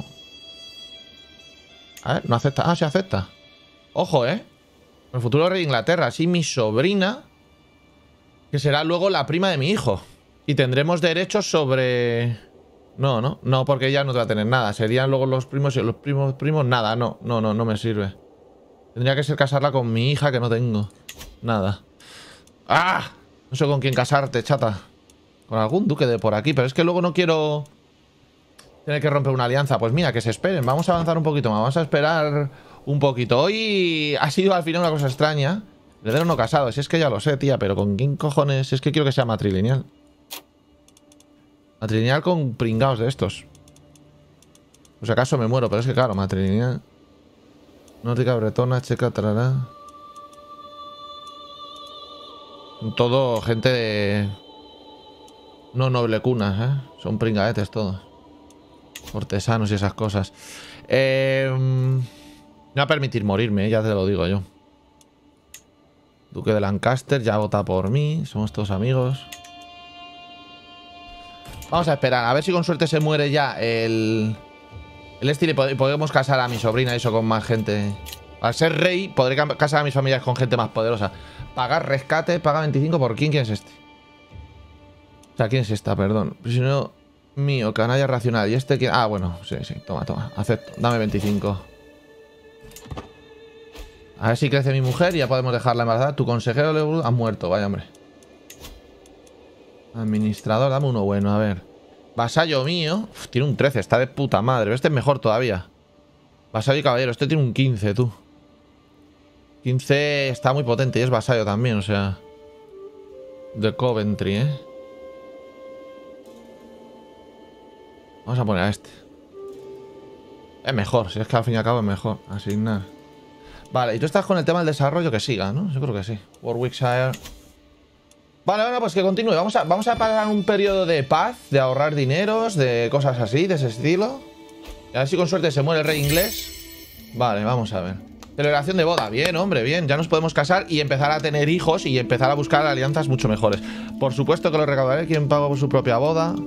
A ver, no acepta. Ah, sí acepta. Ojo, ¿eh? El futuro rey de Inglaterra. Sí, mi sobrina, que será luego la prima de mi hijo. Y tendremos derechos sobre... No, porque ella no te va a tener nada. Serían luego los primos y los primos, nada. No me sirve. Tendría que ser casarla con mi hija, que no tengo. Nada. ¡Ah! No sé con quién casarte, chata. Con algún duque de por aquí. Pero es que luego no quiero tener que romper una alianza. Pues mira, que se esperen. Vamos a avanzar un poquito más. Vamos a esperar un poquito. Hoy ha sido al final una cosa extraña. Heredero no casado. Si es que ya lo sé, tía. Pero ¿con quién cojones? Es que quiero que sea matrilineal. Matrilineal con pringados de estos. Pues acaso me muero. Pero es que claro, matrilineal. Nórdica, bretona, checa, tarará. Todo gente de... No noble cunas, ¿eh? Son pringadetes todos. Cortesanos y esas cosas. Me va a permitir morirme, ya te lo digo yo. Duque de Lancaster ya vota por mí. Somos todos amigos. Vamos a esperar. A ver si con suerte se muere ya el estilo y podemos casar a mi sobrina eso con más gente. Al ser rey, podré casar a mis familias con gente más poderosa. Pagar rescate, paga 25 por quién. ¿Quién es este? O sea, ¿quién es esta? Perdón. Prisionero mío, canalla racional. ¿Y este quién? Ah, bueno, sí. Toma. Acepto. Dame 25. A ver si crece mi mujer y ya podemos dejarla embarazada. Tu consejero ha muerto, vaya hombre. Administrador, dame uno bueno, a ver. Vasallo mío. Uf, tiene un 13, está de puta madre. Este es mejor todavía. Vasallo y caballero, este tiene un 15, tú. 15 está muy potente y es vasallo también, o sea. De Coventry, ¿eh? Vamos a poner a este. Es mejor, si es que al fin y al cabo es mejor. Asignar. Vale, y tú estás con el tema del desarrollo, que siga, ¿no? Yo creo que sí. Warwickshire. Vale, bueno, pues que continúe. Vamos a pasar un periodo de paz, de ahorrar dineros, de cosas así, de ese estilo. Y a ver si con suerte se muere el rey inglés. Vale, vamos a ver. Celebración de boda. Bien, hombre, bien. Ya nos podemos casar y empezar a tener hijos y empezar a buscar alianzas mucho mejores. Por supuesto que lo recaudaré. ¿Quién paga por su propia boda?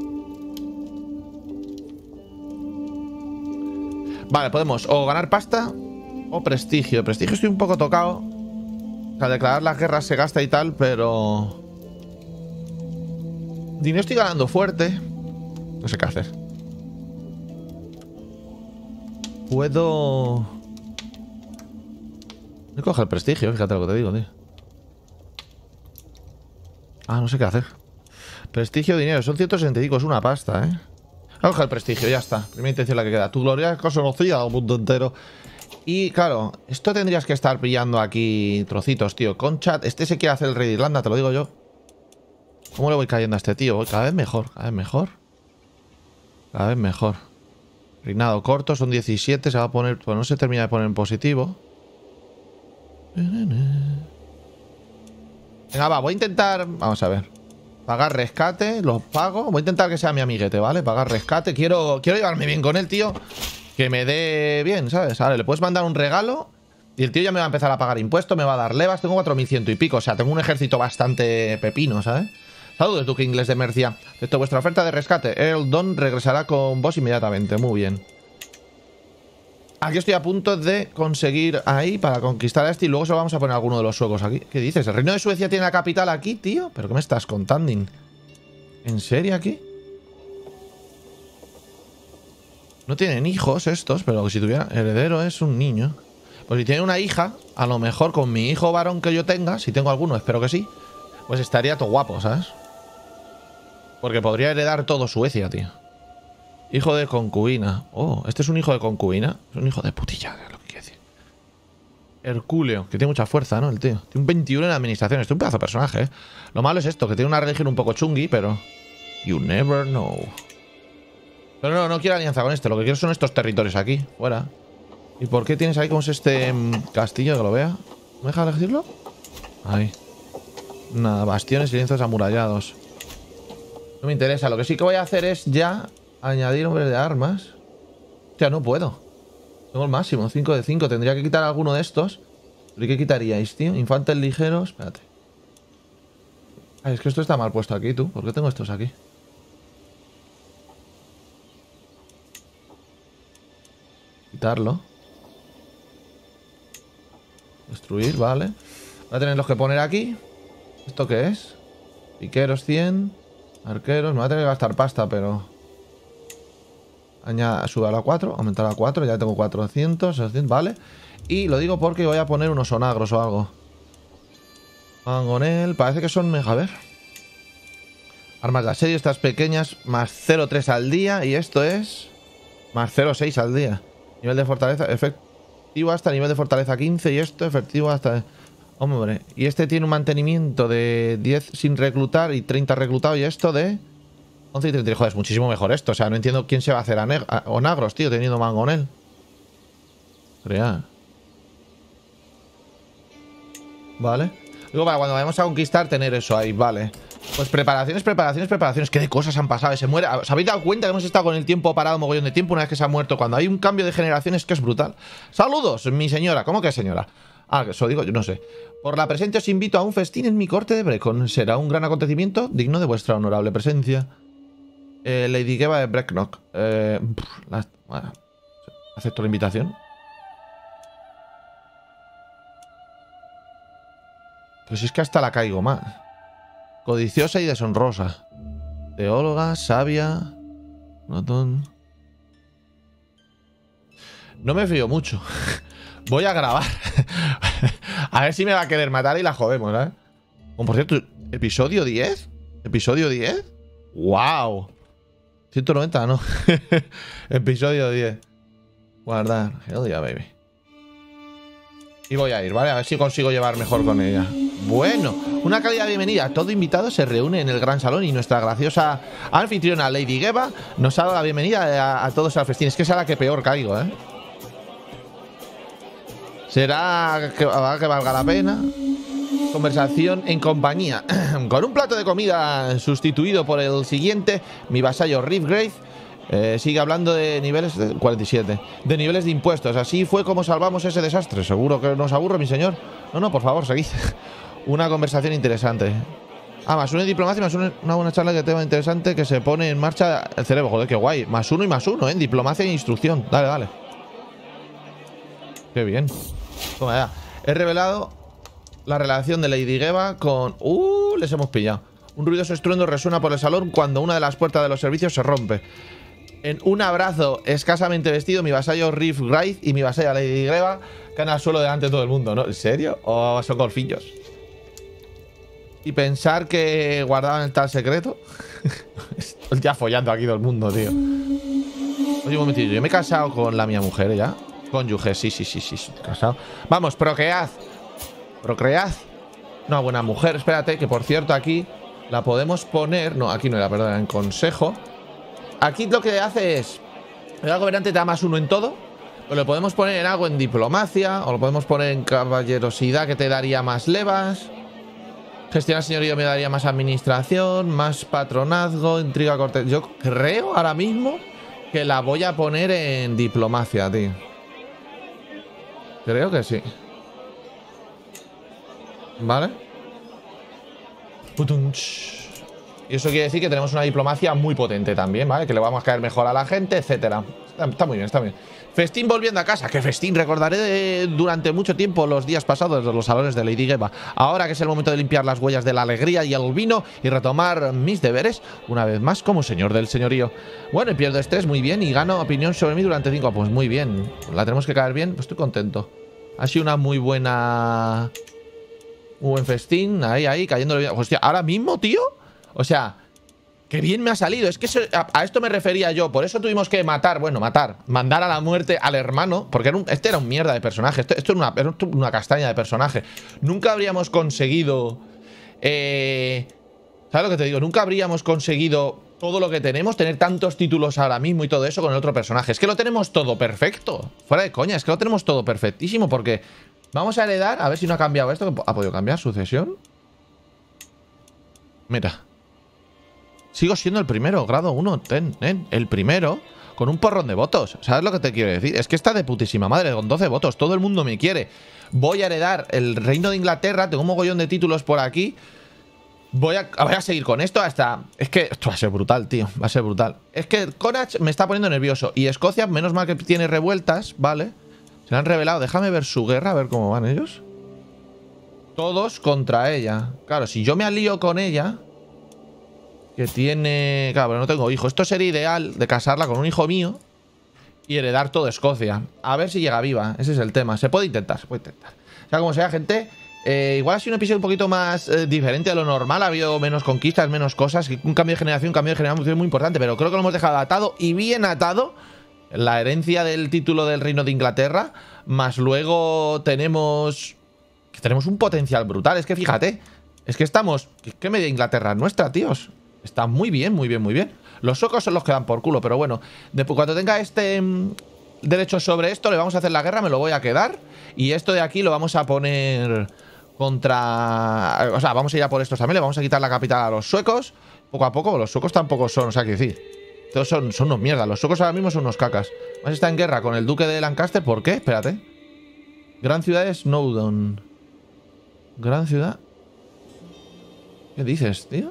Vale, podemos o ganar pasta o prestigio. Prestigio estoy un poco tocado. O sea, declarar las guerras se gasta y tal, pero... Dinero estoy ganando fuerte. No sé qué hacer. Puedo... No coge el prestigio, fíjate lo que te digo, tío. Ah, no sé qué hacer. Prestigio, dinero, son 165, es una pasta, ¿eh? Coge el prestigio, ya está. Primera intención la que queda. Tu gloria es conocida al mundo entero. Y claro, esto tendrías que estar pillando aquí trocitos, tío. Conchat, este se quiere hacer el rey de Irlanda, te lo digo yo. ¿Cómo le voy cayendo a este tío? Voy cada vez mejor, cada vez mejor. Cada vez mejor. Reinado corto, son 17, se va a poner... Pues no se termina de poner en positivo. Venga, va, voy a intentar... Vamos a ver. Pagar rescate, los pago. Voy a intentar que sea mi amiguete, ¿vale? Pagar rescate. Quiero llevarme bien con él, tío. Que me dé bien, ¿sabes? Ahora le puedes mandar un regalo y el tío ya me va a empezar a pagar impuestos, me va a dar levas. Tengo 4100 y pico, o sea, tengo un ejército bastante pepino, ¿sabes? Saludos, duque inglés de Mercia. Esto, vuestra oferta de rescate. Earl Don regresará con vos inmediatamente. Muy bien. Aquí estoy a punto de conseguir ahí para conquistar a este y luego se lo vamos a poner alguno de los suecos aquí. ¿Qué dices? ¿El reino de Suecia tiene la capital aquí, tío? ¿Pero qué me estás contando? ¿En serio aquí? No tienen hijos estos, pero si tuviera heredero es un niño. Pues si tiene una hija, a lo mejor con mi hijo varón que yo tenga, si tengo alguno, espero que sí, pues estaría todo guapo, ¿sabes? Porque podría heredar todo Suecia, tío. Hijo de concubina. Oh, ¿este es un hijo de concubina? Es un hijo de putilla, es lo que quiere decir. Hercúleo, que tiene mucha fuerza, ¿no? El tío. Tiene un 21 en administración. Este es un pedazo de personaje, ¿eh? Lo malo es esto, que tiene una religión un poco chungui, pero... You never know. Pero no quiero alianza con este. Lo que quiero son estos territorios aquí, fuera. ¿Y por qué tienes ahí como es este castillo que lo vea? ¿Me deja elegirlo? Ahí. Nada, bastiones y lienzos amurallados. No me interesa. Lo que sí que voy a hacer es ya añadir hombres de armas. Hostia, no puedo. Tengo el máximo, 5 de 5. Tendría que quitar alguno de estos. ¿Pero qué quitaríais, tío? Infantes ligeros. Espérate. Ay, es que esto está mal puesto aquí, tú. ¿Por qué tengo estos aquí? Quitarlo. Destruir, vale. Voy a tenerlos que poner aquí. ¿Esto qué es? Piqueros 100. Arqueros. Me va a tener que gastar pasta, pero... Sube a la 4. Aumentar a la 4. Ya tengo 400. 600, vale. Y lo digo porque voy a poner unos onagros o algo. Mangonel. Parece que son... A ver. Armas de asedio. Estas pequeñas. Más 0,3 al día. Y esto es... Más 0,6 al día. Nivel de fortaleza. Efectivo hasta nivel de fortaleza 15. Y esto efectivo hasta... Hombre. Y este tiene un mantenimiento de 10 sin reclutar y 30 reclutado. Y esto de... 11 y 30. Joder, es muchísimo mejor esto. O sea, no entiendo quién se va a hacer a onagros, tío, teniendo mangonel. Real. Vale. Digo, para cuando vayamos a conquistar, tener eso ahí, vale. Pues preparaciones, preparaciones, preparaciones. ¿Qué de cosas han pasado? Se muere. ¿Os habéis dado cuenta que hemos estado con el tiempo parado mogollón de tiempo una vez que se ha muerto? Cuando hay un cambio de generaciones que es brutal. Saludos, mi señora. ¿Cómo que señora? Ah, eso digo yo, no sé. Por la presente os invito a un festín en mi corte de Brecon. Será un gran acontecimiento digno de vuestra honorable presencia. Lady Geva de Brecknock. Bueno, acepto la invitación. Pero si es que hasta la caigo mal. Codiciosa y deshonrosa. Teóloga, sabia. Notón. No me fío mucho. Voy a grabar. A ver si me va a querer matar y la jodemos, ¿eh? Como por cierto, ¿episodio 10? ¿Episodio 10? ¡Wow! 190, ¿no? Episodio 10. Guardar. Hell yeah, baby. Y voy a ir, ¿vale? A ver si consigo llevar mejor con ella. Bueno, una cálida bienvenida. Todo invitado se reúne en el gran salón y nuestra graciosa anfitriona Lady Geva nos ha dado la bienvenida a todos al festín. Es que es a la que peor caigo, ¿eh? Será que valga la pena. Conversación en compañía. Con un plato de comida sustituido por el siguiente, mi vasallo Riff Grace sigue hablando de niveles... 47. De niveles de impuestos. Así fue como salvamos ese desastre. Seguro que nos aburre, mi señor. No, por favor, seguid. Una conversación interesante. Ah, +1 en diplomacia, +1 una buena charla de tema interesante que se pone en marcha el cerebro. Joder, qué guay. +1 y +1, en diplomacia e instrucción. Dale, dale. Qué bien. Toma ya. He revelado la relación de Lady Geva con... les hemos pillado. Un ruidoso estruendo resuena por el salón cuando una de las puertas de los servicios se rompe. En un abrazo escasamente vestido, mi vasallo Riff Grace y mi vasalla Lady Geva caen al suelo delante de todo el mundo, ¿no? ¿En serio? ¿O son golfillos? Y pensar que guardaban el tal secreto. Estoy ya follando aquí todo el mundo, tío. Oye, un momentillo. Yo me he casado con la mía mujer, ¿ya? Cónyuge, sí, casado. Vamos, procread. Procread. Una buena mujer. Espérate, que por cierto aquí la podemos poner... No, aquí no era, perdón, en consejo. Aquí lo que hace es... El gobernante te da +1 en todo. O lo podemos poner en algo en diplomacia. O lo podemos poner en caballerosidad, que te daría más levas. Gestionar señorío me daría más administración. Más patronazgo, intriga cortés. Yo creo ahora mismo que la voy a poner en diplomacia, tío. Creo que sí. ¿Vale? Y eso quiere decir que tenemos una diplomacia muy potente también, ¿vale? Que le vamos a caer mejor a la gente, etcétera. Está muy bien, está bien. Festín volviendo a casa. ¿Qué festín? Recordaré durante mucho tiempo los días pasados de los salones de Lady Geva. Ahora que es el momento de limpiar las huellas de la alegría y el vino y retomar mis deberes, una vez más como señor del señorío. Bueno, y pierdo estrés muy bien y gano opinión sobre mí durante 5. Pues muy bien. La tenemos que caer bien. Pues estoy contento. Ha sido una muy buena... Un buen festín. Ahí, cayendo. Hostia, ahora mismo, tío. O sea... ¡Qué bien me ha salido! Es que a esto me refería yo. Por eso tuvimos que matar. Bueno, mandar a la muerte al hermano. Porque este era un mierda de personaje. Esto era una castaña de personaje. Nunca habríamos conseguido... ¿Sabes lo que te digo? Nunca habríamos conseguido todo lo que tenemos. Tener tantos títulos ahora mismo y todo eso con el otro personaje. Es que lo tenemos todo perfecto. Fuera de coña. Es que lo tenemos todo perfectísimo. Porque vamos a heredar... A ver si no ha cambiado esto. ¿Ha podido cambiar? ¿Sucesión? Mira. Sigo siendo el primero, grado 1, el primero, con un porrón de votos. ¿Sabes lo que te quiero decir? Es que está de putísima madre, con 12 votos. Todo el mundo me quiere. Voy a heredar el reino de Inglaterra. Tengo un mogollón de títulos por aquí. Voy a seguir con esto hasta... Es que esto va a ser brutal, tío. Va a ser brutal. Es que Connacht me está poniendo nervioso. Y Escocia, menos mal que tiene revueltas, ¿vale? Se han revelado. Déjame ver su guerra, a ver cómo van ellos. Todos contra ella. Claro, si yo me alío con ella... Que tiene... Claro, pero no tengo hijo. Esto sería ideal de casarla con un hijo mío y heredar todo Escocia. A ver si llega viva. Ese es el tema. Se puede intentar, se puede intentar. O sea, como sea, gente... igual ha sido un episodio un poquito más diferente de lo normal. Ha habido menos conquistas, menos cosas. Un cambio de generación muy importante. Pero creo que lo hemos dejado atado y bien atado. La herencia del título del Reino de Inglaterra. Más luego tenemos... Que tenemos un potencial brutal. Es que fíjate. Es que estamos... ¿Qué media Inglaterra es nuestra, tíos? Está muy bien, muy bien, muy bien. Los suecos son los que dan por culo, pero bueno. Después, cuando tenga este derecho sobre esto, le vamos a hacer la guerra, me lo voy a quedar. Y esto de aquí lo vamos a poner contra... O sea, vamos a ir a por estos también. Le vamos a quitar la capital a los suecos. Poco a poco, los suecos tampoco son, o sea, que decir. Todos son unos mierdas. Los suecos ahora mismo son unos cacas. Vamos a estar en guerra con el duque de Lancaster. ¿Por qué? Espérate. Gran ciudad es Snowdon. Gran ciudad. ¿Qué dices, tío?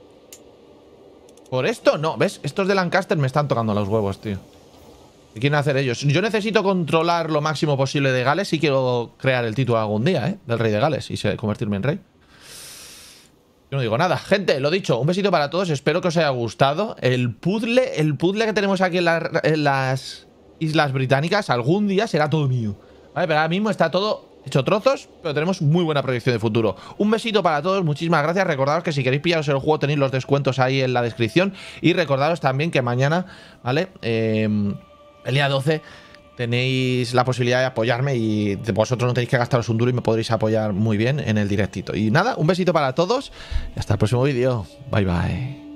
¿Por esto? No, ¿ves? Estos de Lancaster me están tocando los huevos, tío. ¿Qué quieren hacer ellos? Yo necesito controlar lo máximo posible de Gales si quiero crear el título algún día, ¿eh? Del rey de Gales y convertirme en rey. Yo no digo nada. Gente, lo dicho, un besito para todos. Espero que os haya gustado. El puzzle que tenemos aquí en las Islas Británicas algún día será todo mío. Vale, pero ahora mismo está todo... hecho trozos, pero tenemos muy buena proyección de futuro. Un besito para todos, muchísimas gracias. Recordaros que si queréis pillaros el juego tenéis los descuentos ahí en la descripción. Y recordaros también que mañana, ¿vale? El día 12 tenéis la posibilidad de apoyarme y vosotros no tenéis que gastaros un duro y me podréis apoyar muy bien en el directito. Y nada, un besito para todos y hasta el próximo vídeo. Bye, bye.